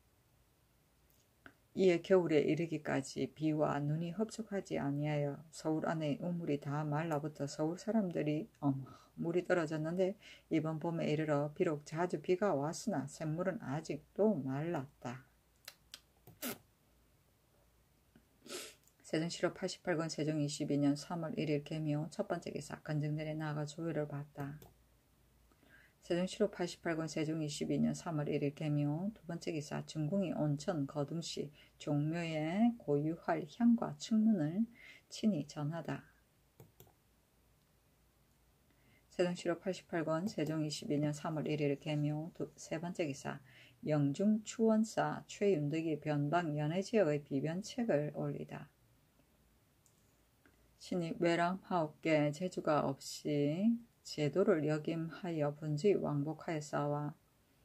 Speaker 1: 이에 겨울에 이르기까지 비와 눈이 흡족하지 아니하여 서울 안의 우물이 다 말라붙어 서울 사람들이 물이 떨어졌는데 이번 봄에 이르러 비록 자주 비가 왔으나 샘물은 아직도 말랐다. 세종실록 88권 세종 22년 3월 1일 개묘 첫 번째 기사. 건정들이 나아가 조회를 받다. 세종실록 88권 세종 22년 3월 1일 개묘 두 번째 기사. 중궁이 온천 거둥시 종묘에 고유할 향과 충문을 친히 전하다. 세종실록 88권 세종 22년 3월 1일 개묘 세 번째 기사. 영중 추원사 최윤덕이 변방 연해지역의 비변책을 올리다. 신이 외람하옵게 재주가 없이 제도를 역임하여 분주히 왕복하였사와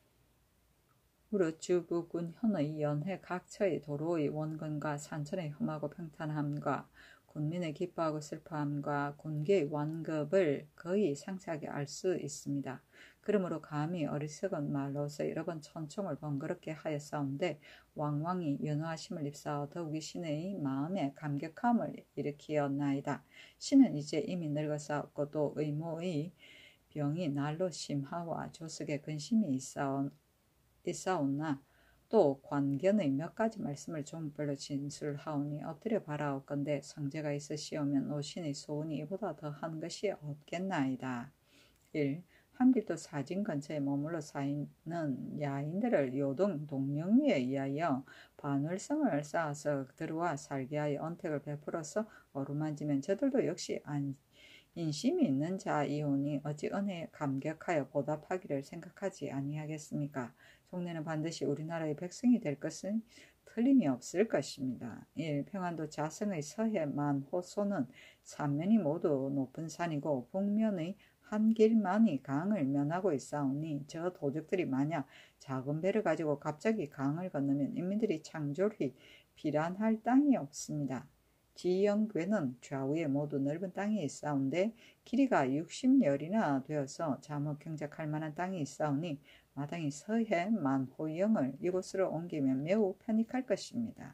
Speaker 1: 무릇 주부군 현의 연해 각처의 도로의 원건과 산천의 험하고 평탄함과 군민의 기뻐하고 슬퍼함과 군기의 완급을 거의 상세하게 알 수 있습니다. 그러므로 감히 어리석은 말로서 여러 번 천총을 번거롭게 하였사온데 왕왕이 연호하심을 입사하여 더욱이 신의 마음에 감격함을 일으키었나이다. 신은 이제 이미 늙었사옵고 또 의모의 병이 날로 심하와 조석에 근심이 있사오나 또 관견의 몇 가지 말씀을 종별로 진술하오니 엎드려 바라옵건대 성제가 있으시오면 오신의 소원이 이보다 더한 것이 없겠나이다. 1. 함길도 사진 근처에 머물러 사는 야인들을 요동 동령위에 의하여 반월성을 쌓아서 들어와 살게 하여 언택을 베풀어서 어루만지면 저들도 역시 인심이 있는 자이오니 어찌 은혜에 감격하여 보답하기를 생각하지 아니하겠습니까? 종래는 반드시 우리나라의 백성이 될 것은 틀림이 없을 것입니다. 1. 평안도 자성의 서해 만호소는 삼면이 모두 높은 산이고 북면의 한 길만이 강을 면하고 있사오니 저 도적들이 만약 작은 배를 가지고 갑자기 강을 건너면 인민들이 창졸히 피란할 땅이 없습니다. 지영괴는 좌우에 모두 넓은 땅이 있사온데 길이가 60열이나 되어서 자목 경작할 만한 땅이 있사오니 마땅히 서해 만호영을 이곳으로 옮기면 매우 편익할 것입니다.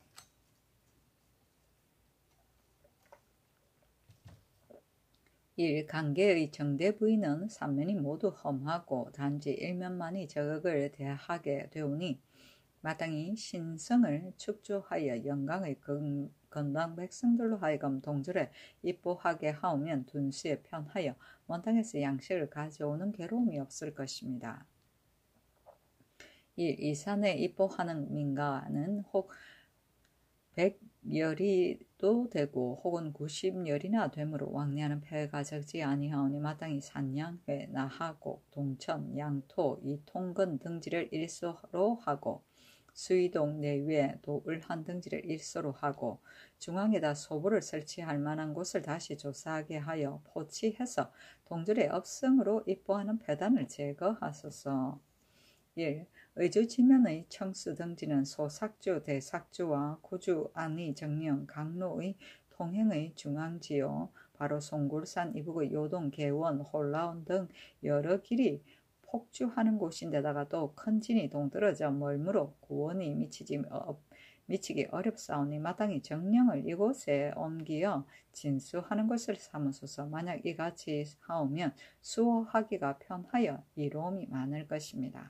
Speaker 1: 1. 강계의 정대 부위는 삼면이 모두 험하고 단지 일면만이 저극을 대하게 되오니 마땅히 신성을 축조하여 영광의 건방 백성들로 하여금 동절에 입보하게 하오면 둔수에 편하여 먼 땅에서 양식을 가져오는 괴로움이 없을 것입니다. 1. 이 산에 입보하는 민가는 혹 100열이도 되고 혹은 90열이나 되므로 왕래하는 폐가 적지 아니하오니 마땅히 산양회, 나하곡, 동천, 양토, 이통근 등지를 일소로 하고 수이동 내외 도을한 등지를 일소로 하고 중앙에다 소보를 설치할 만한 곳을 다시 조사하게 하여 포치해서 동절의 업성으로 입보하는 폐단을 제거하소서. 1. 의주 지면의 청수 등지는 소삭주, 대삭주와 구주, 안의, 정령, 강로의 통행의 중앙지요. 바로 송굴산 이북의 요동, 개원, 홀라운 등 여러 길이 폭주하는 곳인데다가 또 큰 진이 동떨어져 멀므로 구원이 미치기 어렵사오니 마땅히 정령을 이곳에 옮기어 진수하는 것을 삼으소서. 만약 이같이 하오면 수호하기가 편하여 이로움이 많을 것입니다.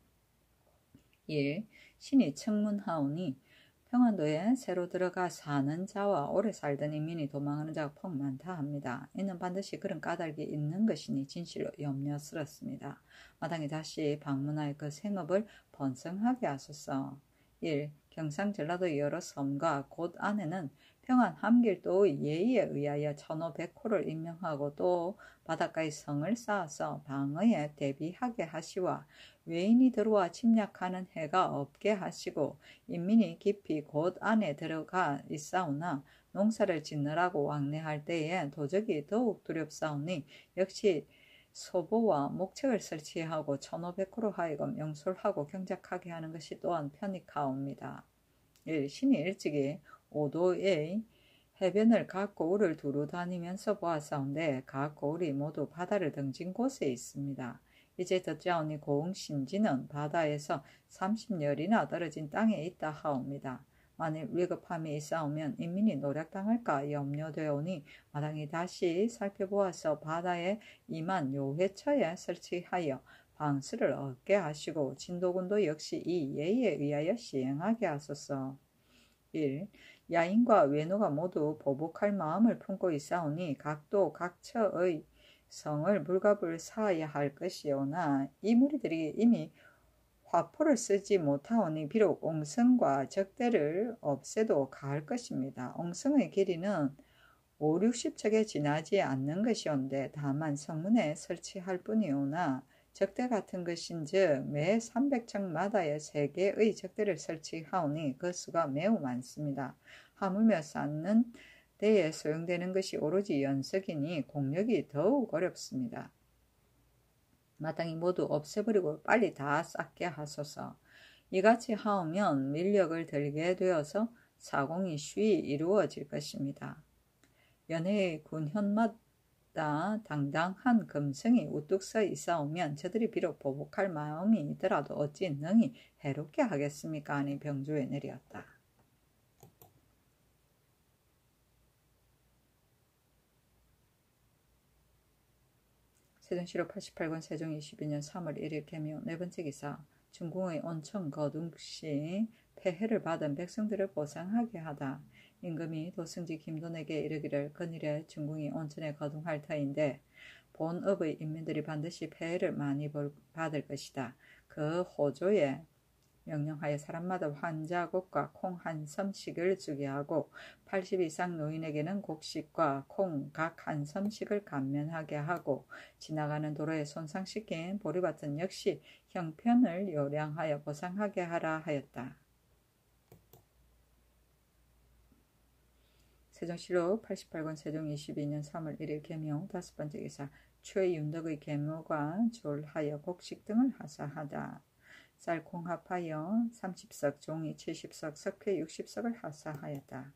Speaker 1: 1. 신이 청문하오니 평안도에 새로 들어가 사는 자와 오래 살던 인민이 도망하는 자가 폭 많다 합니다. 이는 반드시 그런 까닭이 있는 것이니 진실로 염려스럽습니다. 마땅히 다시 방문하여 그 생업을 번성하게 하소서. 1. 경상 전라도 여러 섬과 곳 안에는 평안 함길도의 예의에 의하여 1500호를 임명하고 또 바닷가에 성을 쌓아서 방어에 대비하게 하시와 외인이 들어와 침략하는 해가 없게 하시고 인민이 깊이 곳 안에 들어가 있사오나 농사를 짓느라고 왕래할 때에 도적이 더욱 두렵사오니 역시 소보와 목책을 설치하고 1500호로 하여금 영솔하고 경작하게 하는 것이 또한 편익하옵니다. 1. 신이 일찍이 오도의 해변을 각 고을을 두루 다니면서 보았사온데 각 고을이 모두 바다를 등진 곳에 있습니다. 이제 듣자오니 고흥신지는 바다에서 30열이나 떨어진 땅에 있다 하옵니다. 만일 위급함이 있사오면 인민이 노략당할까 염려되오니 마땅히 다시 살펴보아서 바다에 임한 요회처에 설치하여 방수를 얻게 하시고 진도군도 역시 이 예의에 의하여 시행하게 하소서. 1. 야인과 외노가 모두 보복할 마음을 품고 있사오니 각도 각처의 성을 물갑을 쌓아야 할 것이오나 이 무리들이 이미 화포를 쓰지 못하오니 비록 옹성과 적대를 없애도 가할 것입니다. 옹성의 길이는 5, 60척에 지나지 않는 것이온데 다만 성문에 설치할 뿐이오나 적대 같은 것인즉 매 300척마다에 3개의 적대를 설치하오니 그 수가 매우 많습니다. 하물며 쌓는 데에 소용되는 것이 오로지 연석이니 공력이 더욱 어렵습니다. 마땅히 모두 없애버리고 빨리 다 쌓게 하소서. 이같이 하오면 밀력을 들게 되어서 사공이 쉬이 이루어질 것입니다. 연해의 군현마다 당당한 금성이 우뚝 서 있사오면 저들이 비록 보복할 마음이 있더라도 어찌 능히 해롭게 하겠습니까? 하니 병조에 내렸다. 세종시로 88권 세종 22년 3월 1일 개묘 네 번째 기사 중궁의 온천 거둥시 폐해를 받은 백성들을 보상하게 하다. 임금이 도승지 김돈에게 이르기를 건일에 중궁이 온천에 거둥할 터인데 본업의 인민들이 반드시 폐해를 많이 받을 것이다. 그 호조에 명령하여 사람마다 환자곡과 콩 한 섬씩을 주게 하고 80 이상 노인에게는 곡식과 콩 각 한 섬씩을 감면하게 하고 지나가는 도로에 손상시킨 보리밭은 역시 형편을 요량하여 보상하게 하라 하였다. 세종시로 88권 세종 22년 3월 1일 개묘 다섯 번째 기사 최윤덕의 개묘가 졸하여 곡식 등을 하사하다. 쌀 콩 합하여 30석, 종이 70석, 석회 60석을 하사하였다.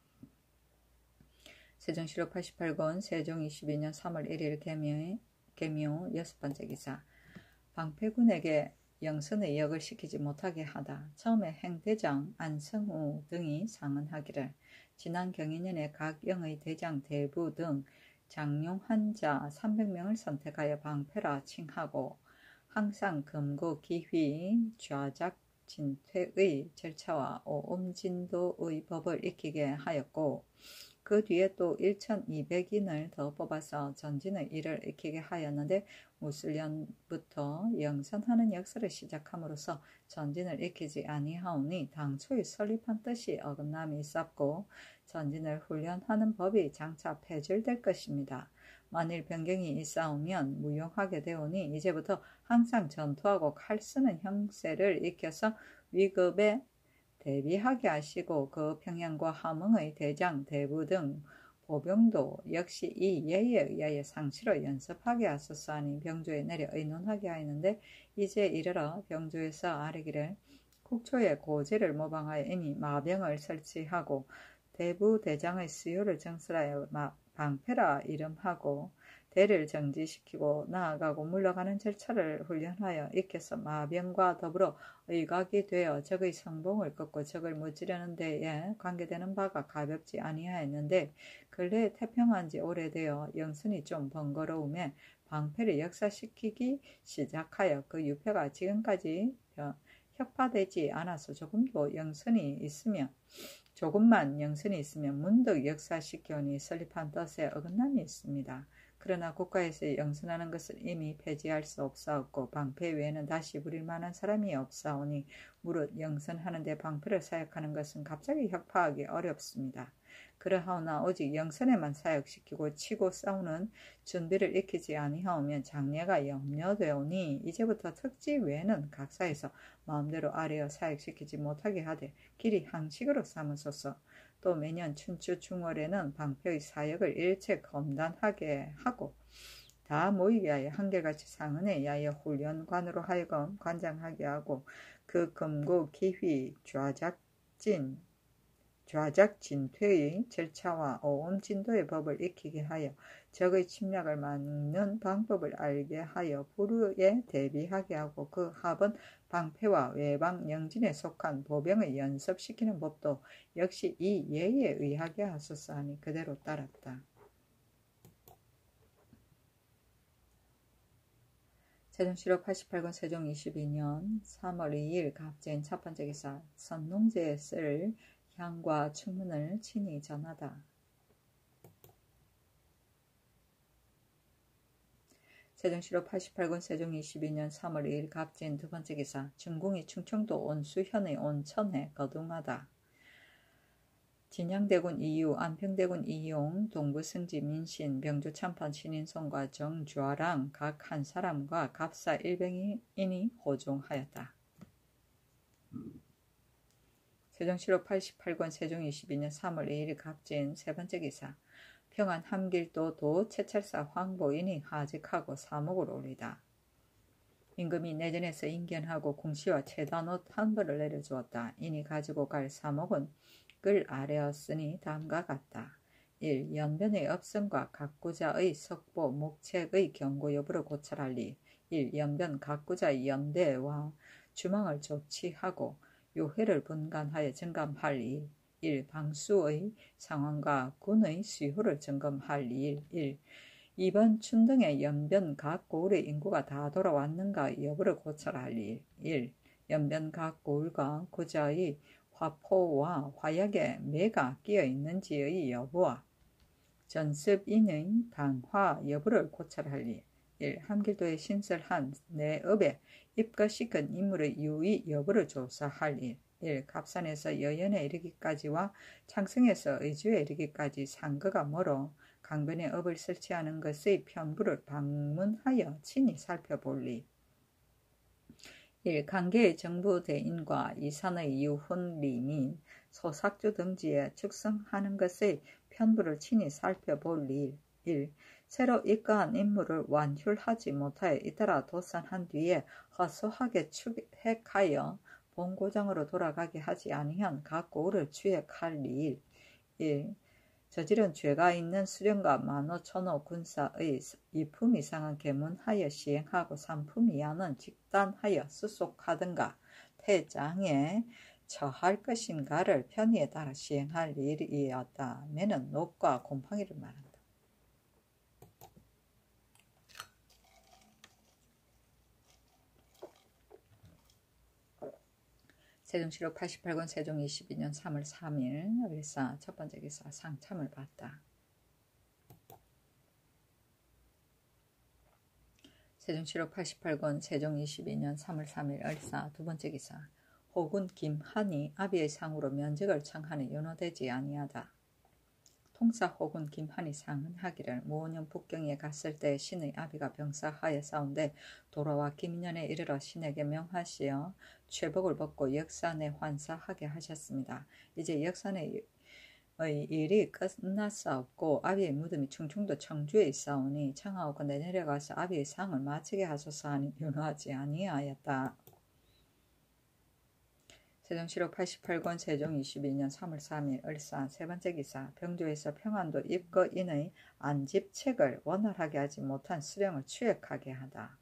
Speaker 1: 세종시로 88권 세종 22년 3월 1일 개묘 여섯 번째 기사 방패군에게 영선의 역을 시키지 못하게 하다. 처음에 행대장 안성우 등이 상언하기를 지난 경인년에 각 영의 대장 대부 등 장용 환자 300명을 선택하여 방패라 칭하고 항상 금고 기휘 좌작 진퇴의 절차와 오음진도의 법을 익히게 하였고 그 뒤에 또 1200인을 더 뽑아서 전진의 일을 익히게 하였는데 무술년부터 영선하는 역사를 시작함으로써 전진을 익히지 아니하오니 당초에 설립한 뜻이 어긋남이 있었고 전진을 훈련하는 법이 장차 폐절될 것입니다. 만일 변경이 있사오면 무용하게 되오니 이제부터 항상 전투하고 칼 쓰는 형세를 익혀서 위급에 대비하게 하시고 그 평양과 함흥의 대장 대부 등 보병도 역시 이 예에 의하여 상시로 연습하게 하소서 하니 병조에 내려 의논하게 하였는데 이제 이르러 병조에서 아뢰기를 국초의 고제를 모방하여 이미 마병을 설치하고 대부 대장의 수요를 정설하여 방패라 이름하고 대를 정지시키고 나아가고 물러가는 절차를 훈련하여 익혀서 마병과 더불어 의각이 되어 적의 성봉을 꺾고 적을 무찌르는 데에 관계되는 바가 가볍지 아니하였는데 근래에 태평한 지 오래되어 영선이 좀 번거로움에 방패를 역사시키기 시작하여 그 유폐가 지금까지 혁파되지 않아서 조금만 영선이 있으면 문득 역사시켜오니 설립한 뜻에 어긋남이 있습니다. 그러나 국가에서 영선하는 것을 이미 폐지할 수 없사옵고 방패 외에는 다시 부릴 만한 사람이 없사오니 무릇 영선하는 데 방패를 사역하는 것은 갑자기 혁파하기 어렵습니다. 그러하오나 오직 영선에만 사역시키고 치고 싸우는 준비를 익히지 아니하오면 장래가 염려되오니 이제부터 특지 외에는 각사에서 마음대로 아뢰어 사역시키지 못하게 하되 길이 항식으로 삼으소서. 또 매년 춘추 중월에는 방패의 사역을 일체 검단하게 하고 다 모이게 하여 한결같이 상은에 야여 훈련관으로 하여금 관장하게 하고 그 금고 기휘 좌작진퇴의 절차와 오음진도의 법을 익히게 하여 적의 침략을 막는 방법을 알게 하여 불후에 대비하게 하고 그 합은 방패와 외방 영진에 속한 보병을 연습시키는 법도 역시 이 예에 의하게 하소서 하니 그대로 따랐다. 세종시로 88권 세종 22년 3월 2일 갑진 첫 번째 기사 선농제에 쓸 향과 충문을 친히 전하다. 세종시로 88권 세종 22년 3월 2일 갑진 두 번째 기사 중궁이 충청도 온수현의 온천에 거둥하다. 진양대군 이유, 안평대군 이용, 동부승지 민신, 병조 참판 신인성과 정주아랑 각 한 사람과 갑사 100인이 호종하였다. 세종시로 88권 세종 22년 3월 2일 갑진 세 번째 기사 평안 함길도 도 채찰사 황보인이 하직하고 사목을 올리다. 임금이 내전에서 인견하고 궁시와 채단옷 한 벌을 내려주었다. 이니 가지고 갈 사목은 끌 아래였으니 다음과 같다. 1. 연변의 업성과 각구자의 석보, 목책의 경고 여부를 고찰할 일. 1. 연변 각구자의 연대와 주망을 조치하고 요해를 분간하여 점검할 일. 1. 방수의 상황과 군의 수요를 점검할 일. 1. 이번 춘등의 연변 각 고을의 인구가 다 돌아왔는가 여부를 고찰할 일. 1. 연변 각 고을과 구자의 화포와 화약에 매가 끼어 있는지의 여부와 전습인의 강화 여부를 고찰할 일. 1. 함길도에 신설한 내업에 입거시킨 인물의 유의 여부를 조사할 일. 1. 갑산에서 여연에 이르기까지와 창성에서 의주에 이르기까지 상거가 멀어 강변에 업을 설치하는 것의 편부를 방문하여 친히 살펴볼 일. 1. 강계의 정부 대인과 이산의 유훈리 및 소삭주 등지에 축성하는 것의 편부를 친히 살펴볼 일. 1. 새로 입거한 인물을 완휼하지 못하여 잇따라 도산한 뒤에 허소하게 추획하여 본고장으로 돌아가게 하지 아니한 각 고을을 추획할 일. 1. 저지른 죄가 있는 수령과 만호 천호 군사의 2품 이상은 계문하여 시행하고 3품 이하는 직단하여 수속하든가 퇴장에 처할 것인가를 편의에 따라 시행할 일이었다. 매는 녹과 곰팡이를 말한다. 세종시록 88권 세종 22년 3월 3일 을사 첫번째 기사 상참을 받다. 세종시록 88권 세종 22년 3월 3일 을사 두번째 기사 호군 김한이 아비의 상으로 면직을 청하니 연호되지 아니하다. 통사 호군 김한이 상은 하기를 무오년 북경에 갔을 때 신의 아비가 병사하여 싸운데 돌아와 김년에 이르러 신에게 명하시어 최복을 벗고 역산에 환사하게 하셨습니다. 이제 역산의 일이 끝났사옵고 아비의 무덤이 충청도 청주에 있사오니 청하오고 내려가서 아비의 상을 마치게 하소서 하니 윤호하지 아니하였다. 세종시록 88권 세종 22년 3월 3일 을사 세번째 기사 병조에서 평안도 입거인의 안집책을 원활하게 하지 못한 수령을 추획하게 하다.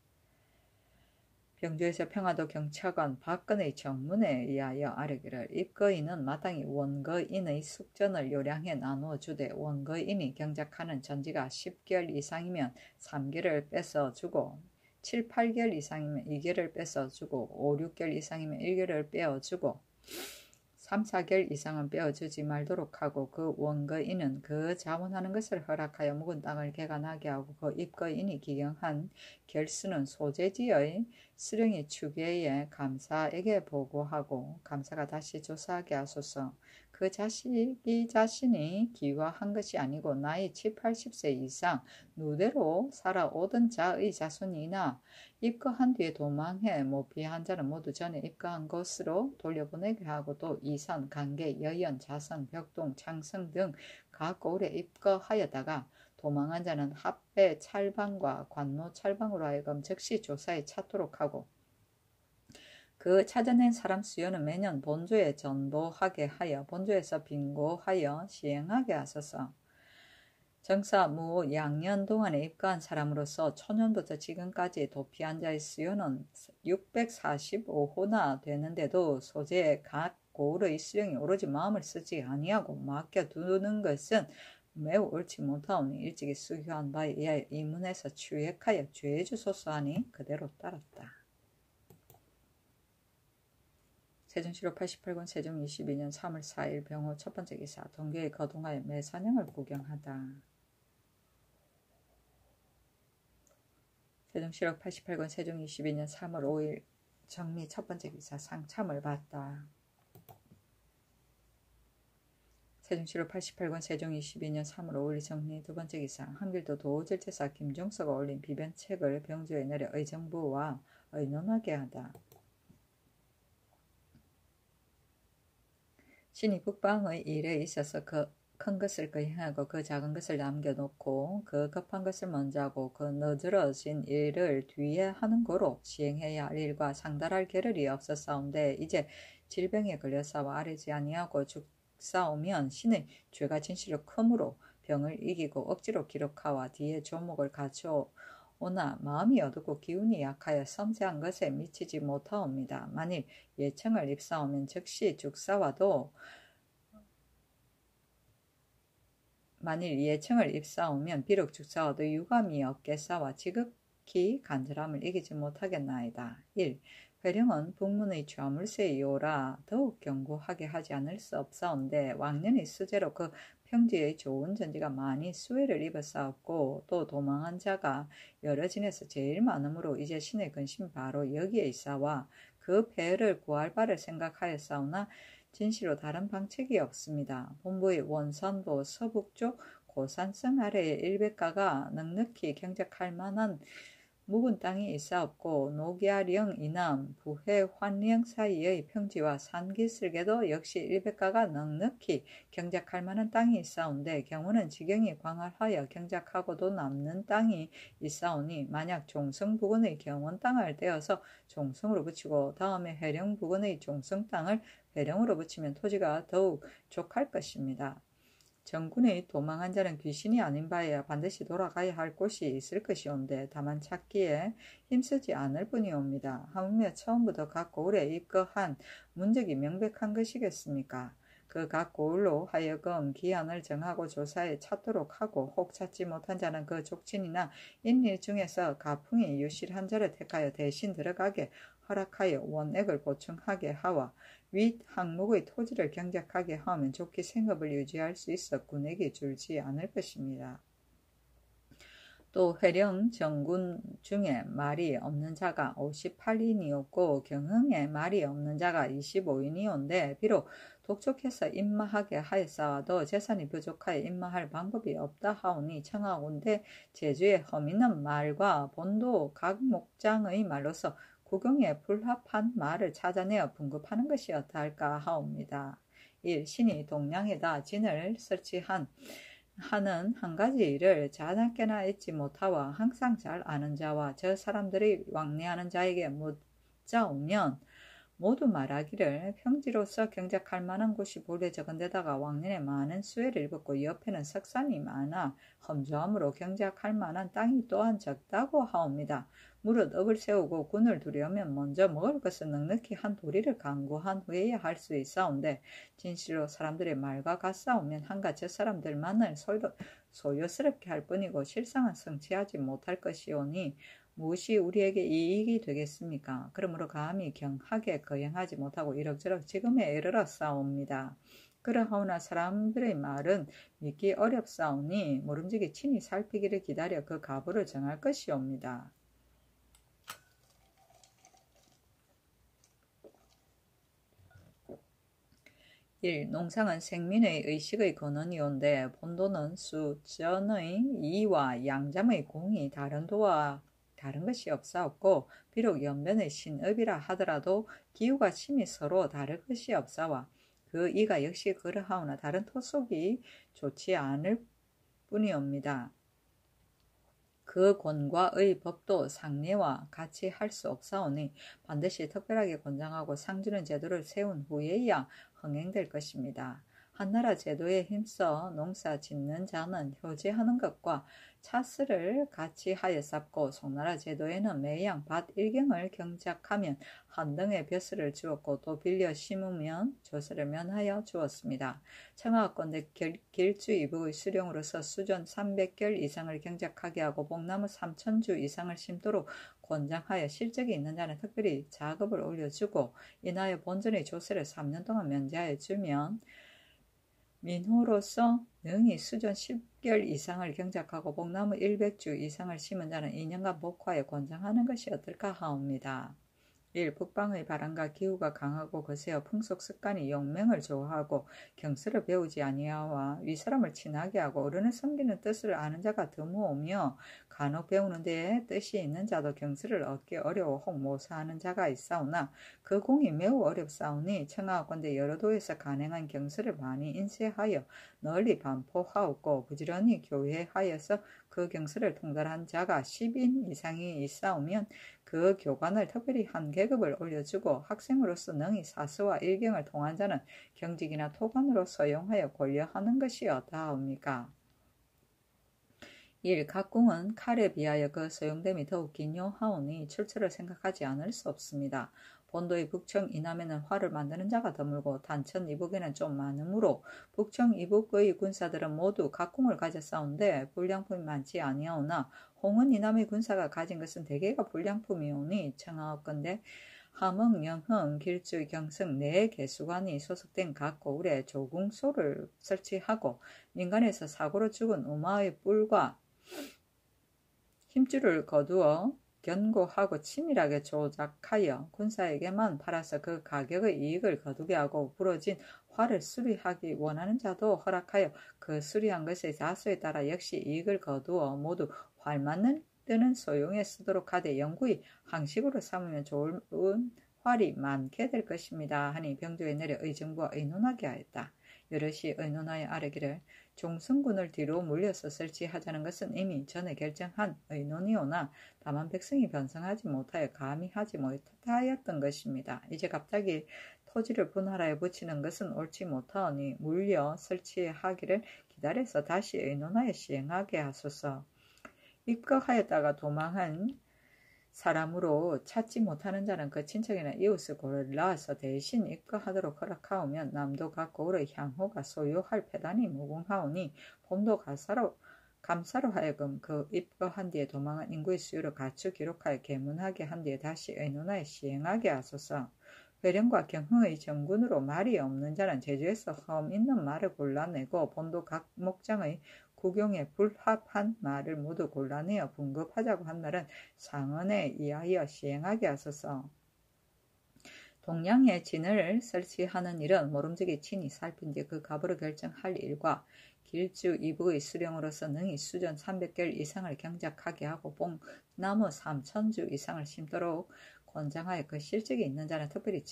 Speaker 1: 병조에서 평안도 경찰관 박근의 정문에 의하여 아뢰기를 입거인은 마땅히 원거인의 숙전을 요량해 나누어 주되 원거인이 경작하는 전지가 10개월 이상이면 3개를 뺏어주고 7, 8개월 이상이면 2개를 뺏어주고 5, 6개월 이상이면 1개를 빼어주고 3, 4개월 이상은 빼어주지 말도록 하고 그 원거인은 그 자원하는 것을 허락하여 묵은 땅을 개간하게 하고 그 입거인이 기경한 결수는 소재지의 수령이 추계에 감사에게 보고하고 감사가 다시 조사하게 하소서. 그 자식이 자신이 기화한 것이 아니고 나이 7, 80세 이상 누대로 살아오던 자의 자손이나 입거한 뒤에 도망해 모피한 자는 모두 전에 입거한 곳으로 돌려보내게 하고 또 이산, 강계, 여연, 자선, 벽동, 창성 등 각 고을에 입거하였다가 도망한 자는 합배 찰방과 관노 찰방으로 하여금 즉시 조사에 찾도록 하고 그 찾아낸 사람 수요는 매년 본조에 전보하게 하여 본조에서 빙고하여 시행하게 하소서. 정사 무 양년 동안에 입거한 사람으로서 초년부터 지금까지 도피한 자의 수요는 645호나 되는데도 소재의 각 고을의 수령이 오로지 마음을 쓰지 아니하고 맡겨두는 것은 매우 옳지 못하오니 일찍이 수교한 바에 의하여 이문에서 추획하여 죄주소서 하니 그대로 따랐다. 세종시록 88권 세종 22년 3월 4일 병호 첫번째 기사 동교에 거동하여 매사냥을 구경하다. 세종시록 88권 세종 22년 3월 5일 정리 첫번째 기사 상참을 받다. 세종시록 88권 세종 22년 3월 5일 정리 두번째 기사 한길도 도질제사 김종서가 올린 비변책을 병조에 내려 의정부와 의논하게 하다. 신이 북방의 일에 있어서 그 큰 것을 거행하고 그 작은 것을 남겨놓고 그 급한 것을 먼저 하고 그 늦어진 일을 뒤에 하는 거로 시행해야 할 일과 상달할 겨를이 없었사온데 이제 질병에 걸려 싸워 아뢰지 아니하고 죽사오면 신의 죄가 진실로 크므로 병을 이기고 억지로 기록하와 뒤에 조목을 갖추오나 마음이 어둡고 기운이 약하여 섬세한 것에 미치지 못하옵니다. 만일 예청을 입사오면 즉시 죽사와도 비록 죽사와도 유감이 없겠사와 지극히 간절함을 이기지 못하겠나이다. 1. 회령은 북문의 좌물쇠이오라 더욱 견고하게 하지 않을 수 없사온데 왕년의 수제로 그 평지의 좋은 전지가 많이 수해를 입었사옵고 또 도망한 자가 여러 진에서 제일 많으므로 이제 신의 근심 바로 여기에 있사와 그 폐를 구할 바를 생각하였사오나 진시로 다른 방책이 없습니다. 본부의 원산도 서북쪽 고산성 아래에 일백가가 넉넉히 경작할 만한 묵은 땅이 있사옵고 노기아령 이남 부해 환령 사이의 평지와 산기슭에도 역시 일백가가 넉넉히 경작할 만한 땅이 있사온데 경우는 지경이 광활하여 경작하고도 남는 땅이 있사오니 만약 종성 부근의 경원 땅을 떼어서 종성으로 붙이고 다음에 회령 부근의 종성 땅을 회령으로 붙이면 토지가 더욱 족할 것입니다. 정군의 도망한 자는 귀신이 아닌 바에야 반드시 돌아가야 할 곳이 있을 것이온데 다만 찾기에 힘쓰지 않을 뿐이옵니다. 하물며 처음부터 각 고을에 입거한 문적이 명백한 것이겠습니까? 그 각 고을로 하여금 기한을 정하고 조사에 찾도록 하고 혹 찾지 못한 자는 그 족친이나 인일 중에서 가풍이 유실한 자를 택하여 대신 들어가게 허락하여 원액을 보충하게 하와 윗 항목의 토지를 경작하게 하면 좋게 생업을 유지할 수 있어 군에게 줄지 않을 것입니다. 또 회령 정군 중에 말이 없는 자가 58인이었고 경흥에 말이 없는 자가 25인이온데 비록 독촉해서 임마하게 하였사와도 재산이 부족하여 임마할 방법이 없다 하오니 청하건대 제주의 허미는 말과 본도 각 목장의 말로서 국용에 불합한 말을 찾아내어 분급하는 것이 어떠할까 하옵니다. 1. 신이 동량에다 진을 설치하는 한 가지 일을 자나깨나 잊지 못하와 항상 잘 아는 자와 저 사람들이 왕래하는 자에게 묻자오면 모두 말하기를 평지로서 경작할 만한 곳이 본래 적은 데다가 왕년에 많은 수해를 입었고 옆에는 석산이 많아 험조함으로 경작할 만한 땅이 또한 적다고 하옵니다. 무릇 업을 세우고 군을 두려면 먼저 먹을 것을 넉넉히 한 도리를 강구한 후에야 할 수 있사온데 진실로 사람들의 말과 같사오면 한가 저 사람들만을 소요스럽게 할 뿐이고 실상은 성취하지 못할 것이오니 무엇이 우리에게 이익이 되겠습니까? 그러므로 감히 경하게 거행하지 못하고 이럭저럭 지금에 이르렀사옵니다. 그러하오나 사람들의 말은 믿기 어렵사오니 모름지기 친히 살피기를 기다려 그 가부를 정할 것이옵니다. 1. 농상은 생민의 의식의 근원이온데 본도는 수전의 이와 양잠의 공이 다른 것이 없사옵고 비록 연변의 신업이라 하더라도 기후가 심히 서로 다를 것이 없사와 그 이가 역시 그러하오나 다른 토속이 좋지 않을 뿐이옵니다. 그 권과의 법도 상례와 같이 할 수 없사오니 반드시 특별하게 권장하고 상주는 제도를 세운 후에야 흥행될 것입니다. 한나라 제도에 힘써 농사 짓는 자는 효제하는 것과 차스를 같이 하여 쌌고 송나라 제도에는 매양 밭 일경을 경작하면 한 등의 벼슬을 주었고 또 빌려 심으면 조세를 면하여 주었습니다. 청하건대 길주이부의 수령으로서 수전 300결 이상을 경작하게 하고 복나무 3000주 이상을 심도록 권장하여 실적이 있는 자는 특별히 작업을 올려주고 인하여 본전의 조세를 3년 동안 면제하여 주면 민호로서 능히 수전 10결 이상을 경작하고 복나무 100주 이상을 심은 자는 2년간 복화에 권장하는 것이 어떨까 하옵니다. 1. 북방의 바람과 기후가 강하고 거세어 풍속 습관이 용맹을 좋아하고 경서를 배우지 아니하와 윗사람을 친하게 하고 어른을 섬기는 뜻을 아는 자가 드무오며 간혹 배우는 데에 뜻이 있는 자도 경서를 얻기 어려워 혹 모사하는 자가 있사오나 그 공이 매우 어렵사오니 청하건대 여러 도에서 간행한 경서를 많이 인쇄하여 널리 반포하옵고 부지런히 교회하여서 그 경서를 통달한 자가 10인 이상이 있사오면 그 교관을 특별히 한 계급을 올려주고 학생으로서 능히 사서와 일경을 통한 자는 경직이나 토관으로 서용하여 권려하는 것이 어떠하옵니까? 1. 각궁은 칼에 비하여 그 소용됨이 더욱 기묘하오니 출처를 생각하지 않을 수 없습니다. 본도의 북청 이남에는 활을 만드는 자가 드물고 단천 이북에는 좀 많으므로 북청 이북의 군사들은 모두 각궁을 가졌사온데 불량품이 많지 아니하오나 홍은 이남의 군사가 가진 것은 대개가 불량품이오니 청하옵건대 함흥, 영흥, 길주, 경승 네 개수관이 소속된 각 고을에 조궁소를 설치하고 민간에서 사고로 죽은 우마의 뿔과 힘줄을 거두어 견고하고 치밀하게 조작하여 군사에게만 팔아서 그 가격의 이익을 거두게 하고 부러진 활을 수리하기 원하는 자도 허락하여 그 수리한 것의 자수에 따라 역시 이익을 거두어 모두 활 만드는 소용에 쓰도록 하되 영구히 항식으로 삼으면 좋은 활이 많게 될 것입니다. 하니 병조에 내려 의정부와 의논하게 하였다. 여럿이 의논하여 아뢰기를 종승군을 뒤로 물려서 설치하자는 것은 이미 전에 결정한 의논이오나 다만 백성이 변성하지 못하여 감히 하지 못하였던 것입니다. 이제 갑자기 토지를 분할하여 붙이는 것은 옳지 못하오니 물려 설치하기를 기다려서 다시 의논하여 시행하게 하소서. 입각하였다가 도망한 사람으로 찾지 못하는 자는 그 친척이나 이웃을 골라서 대신 입거하도록 허락하오면 남도 각 고을의 향후가 소유할 패단이 무궁하오니 봄도 감사로 하여금 그 입거한 뒤에 도망한 인구의 수요를 갖추 기록하여 계문하게 한 뒤에 다시 의논하여 시행하게 하소서. 회령과 경흥의 정군으로 말이 없는 자는 제주에서 험 있는 말을 골라내고 본도 각 목장의 구경에 불합한 말을 모두 골라내어 분급하자고 한 날은 상언에 의하여 시행하게 하소서. 동량에 진을 설치하는 일은 모름지기 친히 살핀 뒤 그 값으로 결정할 일과 길주 이북의 수령으로서 능히 수전 300개를 이상을 경작하게 하고 뽕나무 3,000주 이상을 심도록 권장하여 그 실적이 있는 자는 특별히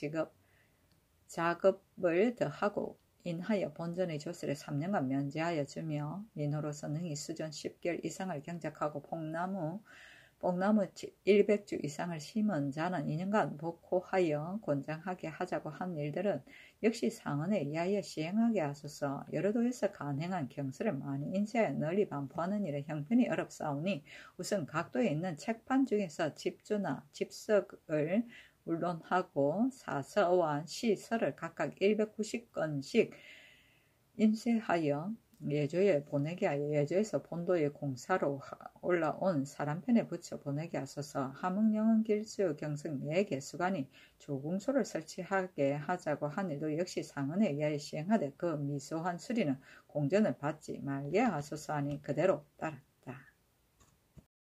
Speaker 1: 작업을 더하고 인하여 본전의 조세를 3년간 면제하여 주며 민호로서 능히 수전 10개월 이상을 경작하고 뽕나무 100주 이상을 심은 자는 2년간 복호하여 권장하게 하자고 한 일들은 역시 상언에 의하여 시행하게 하소서. 여러 도에서 간행한 경서를 많이 인쇄하여 널리 반포하는 일은 형편이 어렵사오니 우선 각 도에 있는 책판 중에서 집주나 집석을 물론하고 사서와 시설을 각각 190건씩 인쇄하여 예조에 보내게 하여 예조에서 본도의 공사로 올라온 사람편에 붙여 보내게 하소서. 함흥, 영흥, 길수, 경승 4개수관이 조궁소를 설치하게 하자고 한 일도 역시 상언에 의하여 시행하되 그 미소한 수리는 공전을 받지 말게 하소서 하니 그대로 따라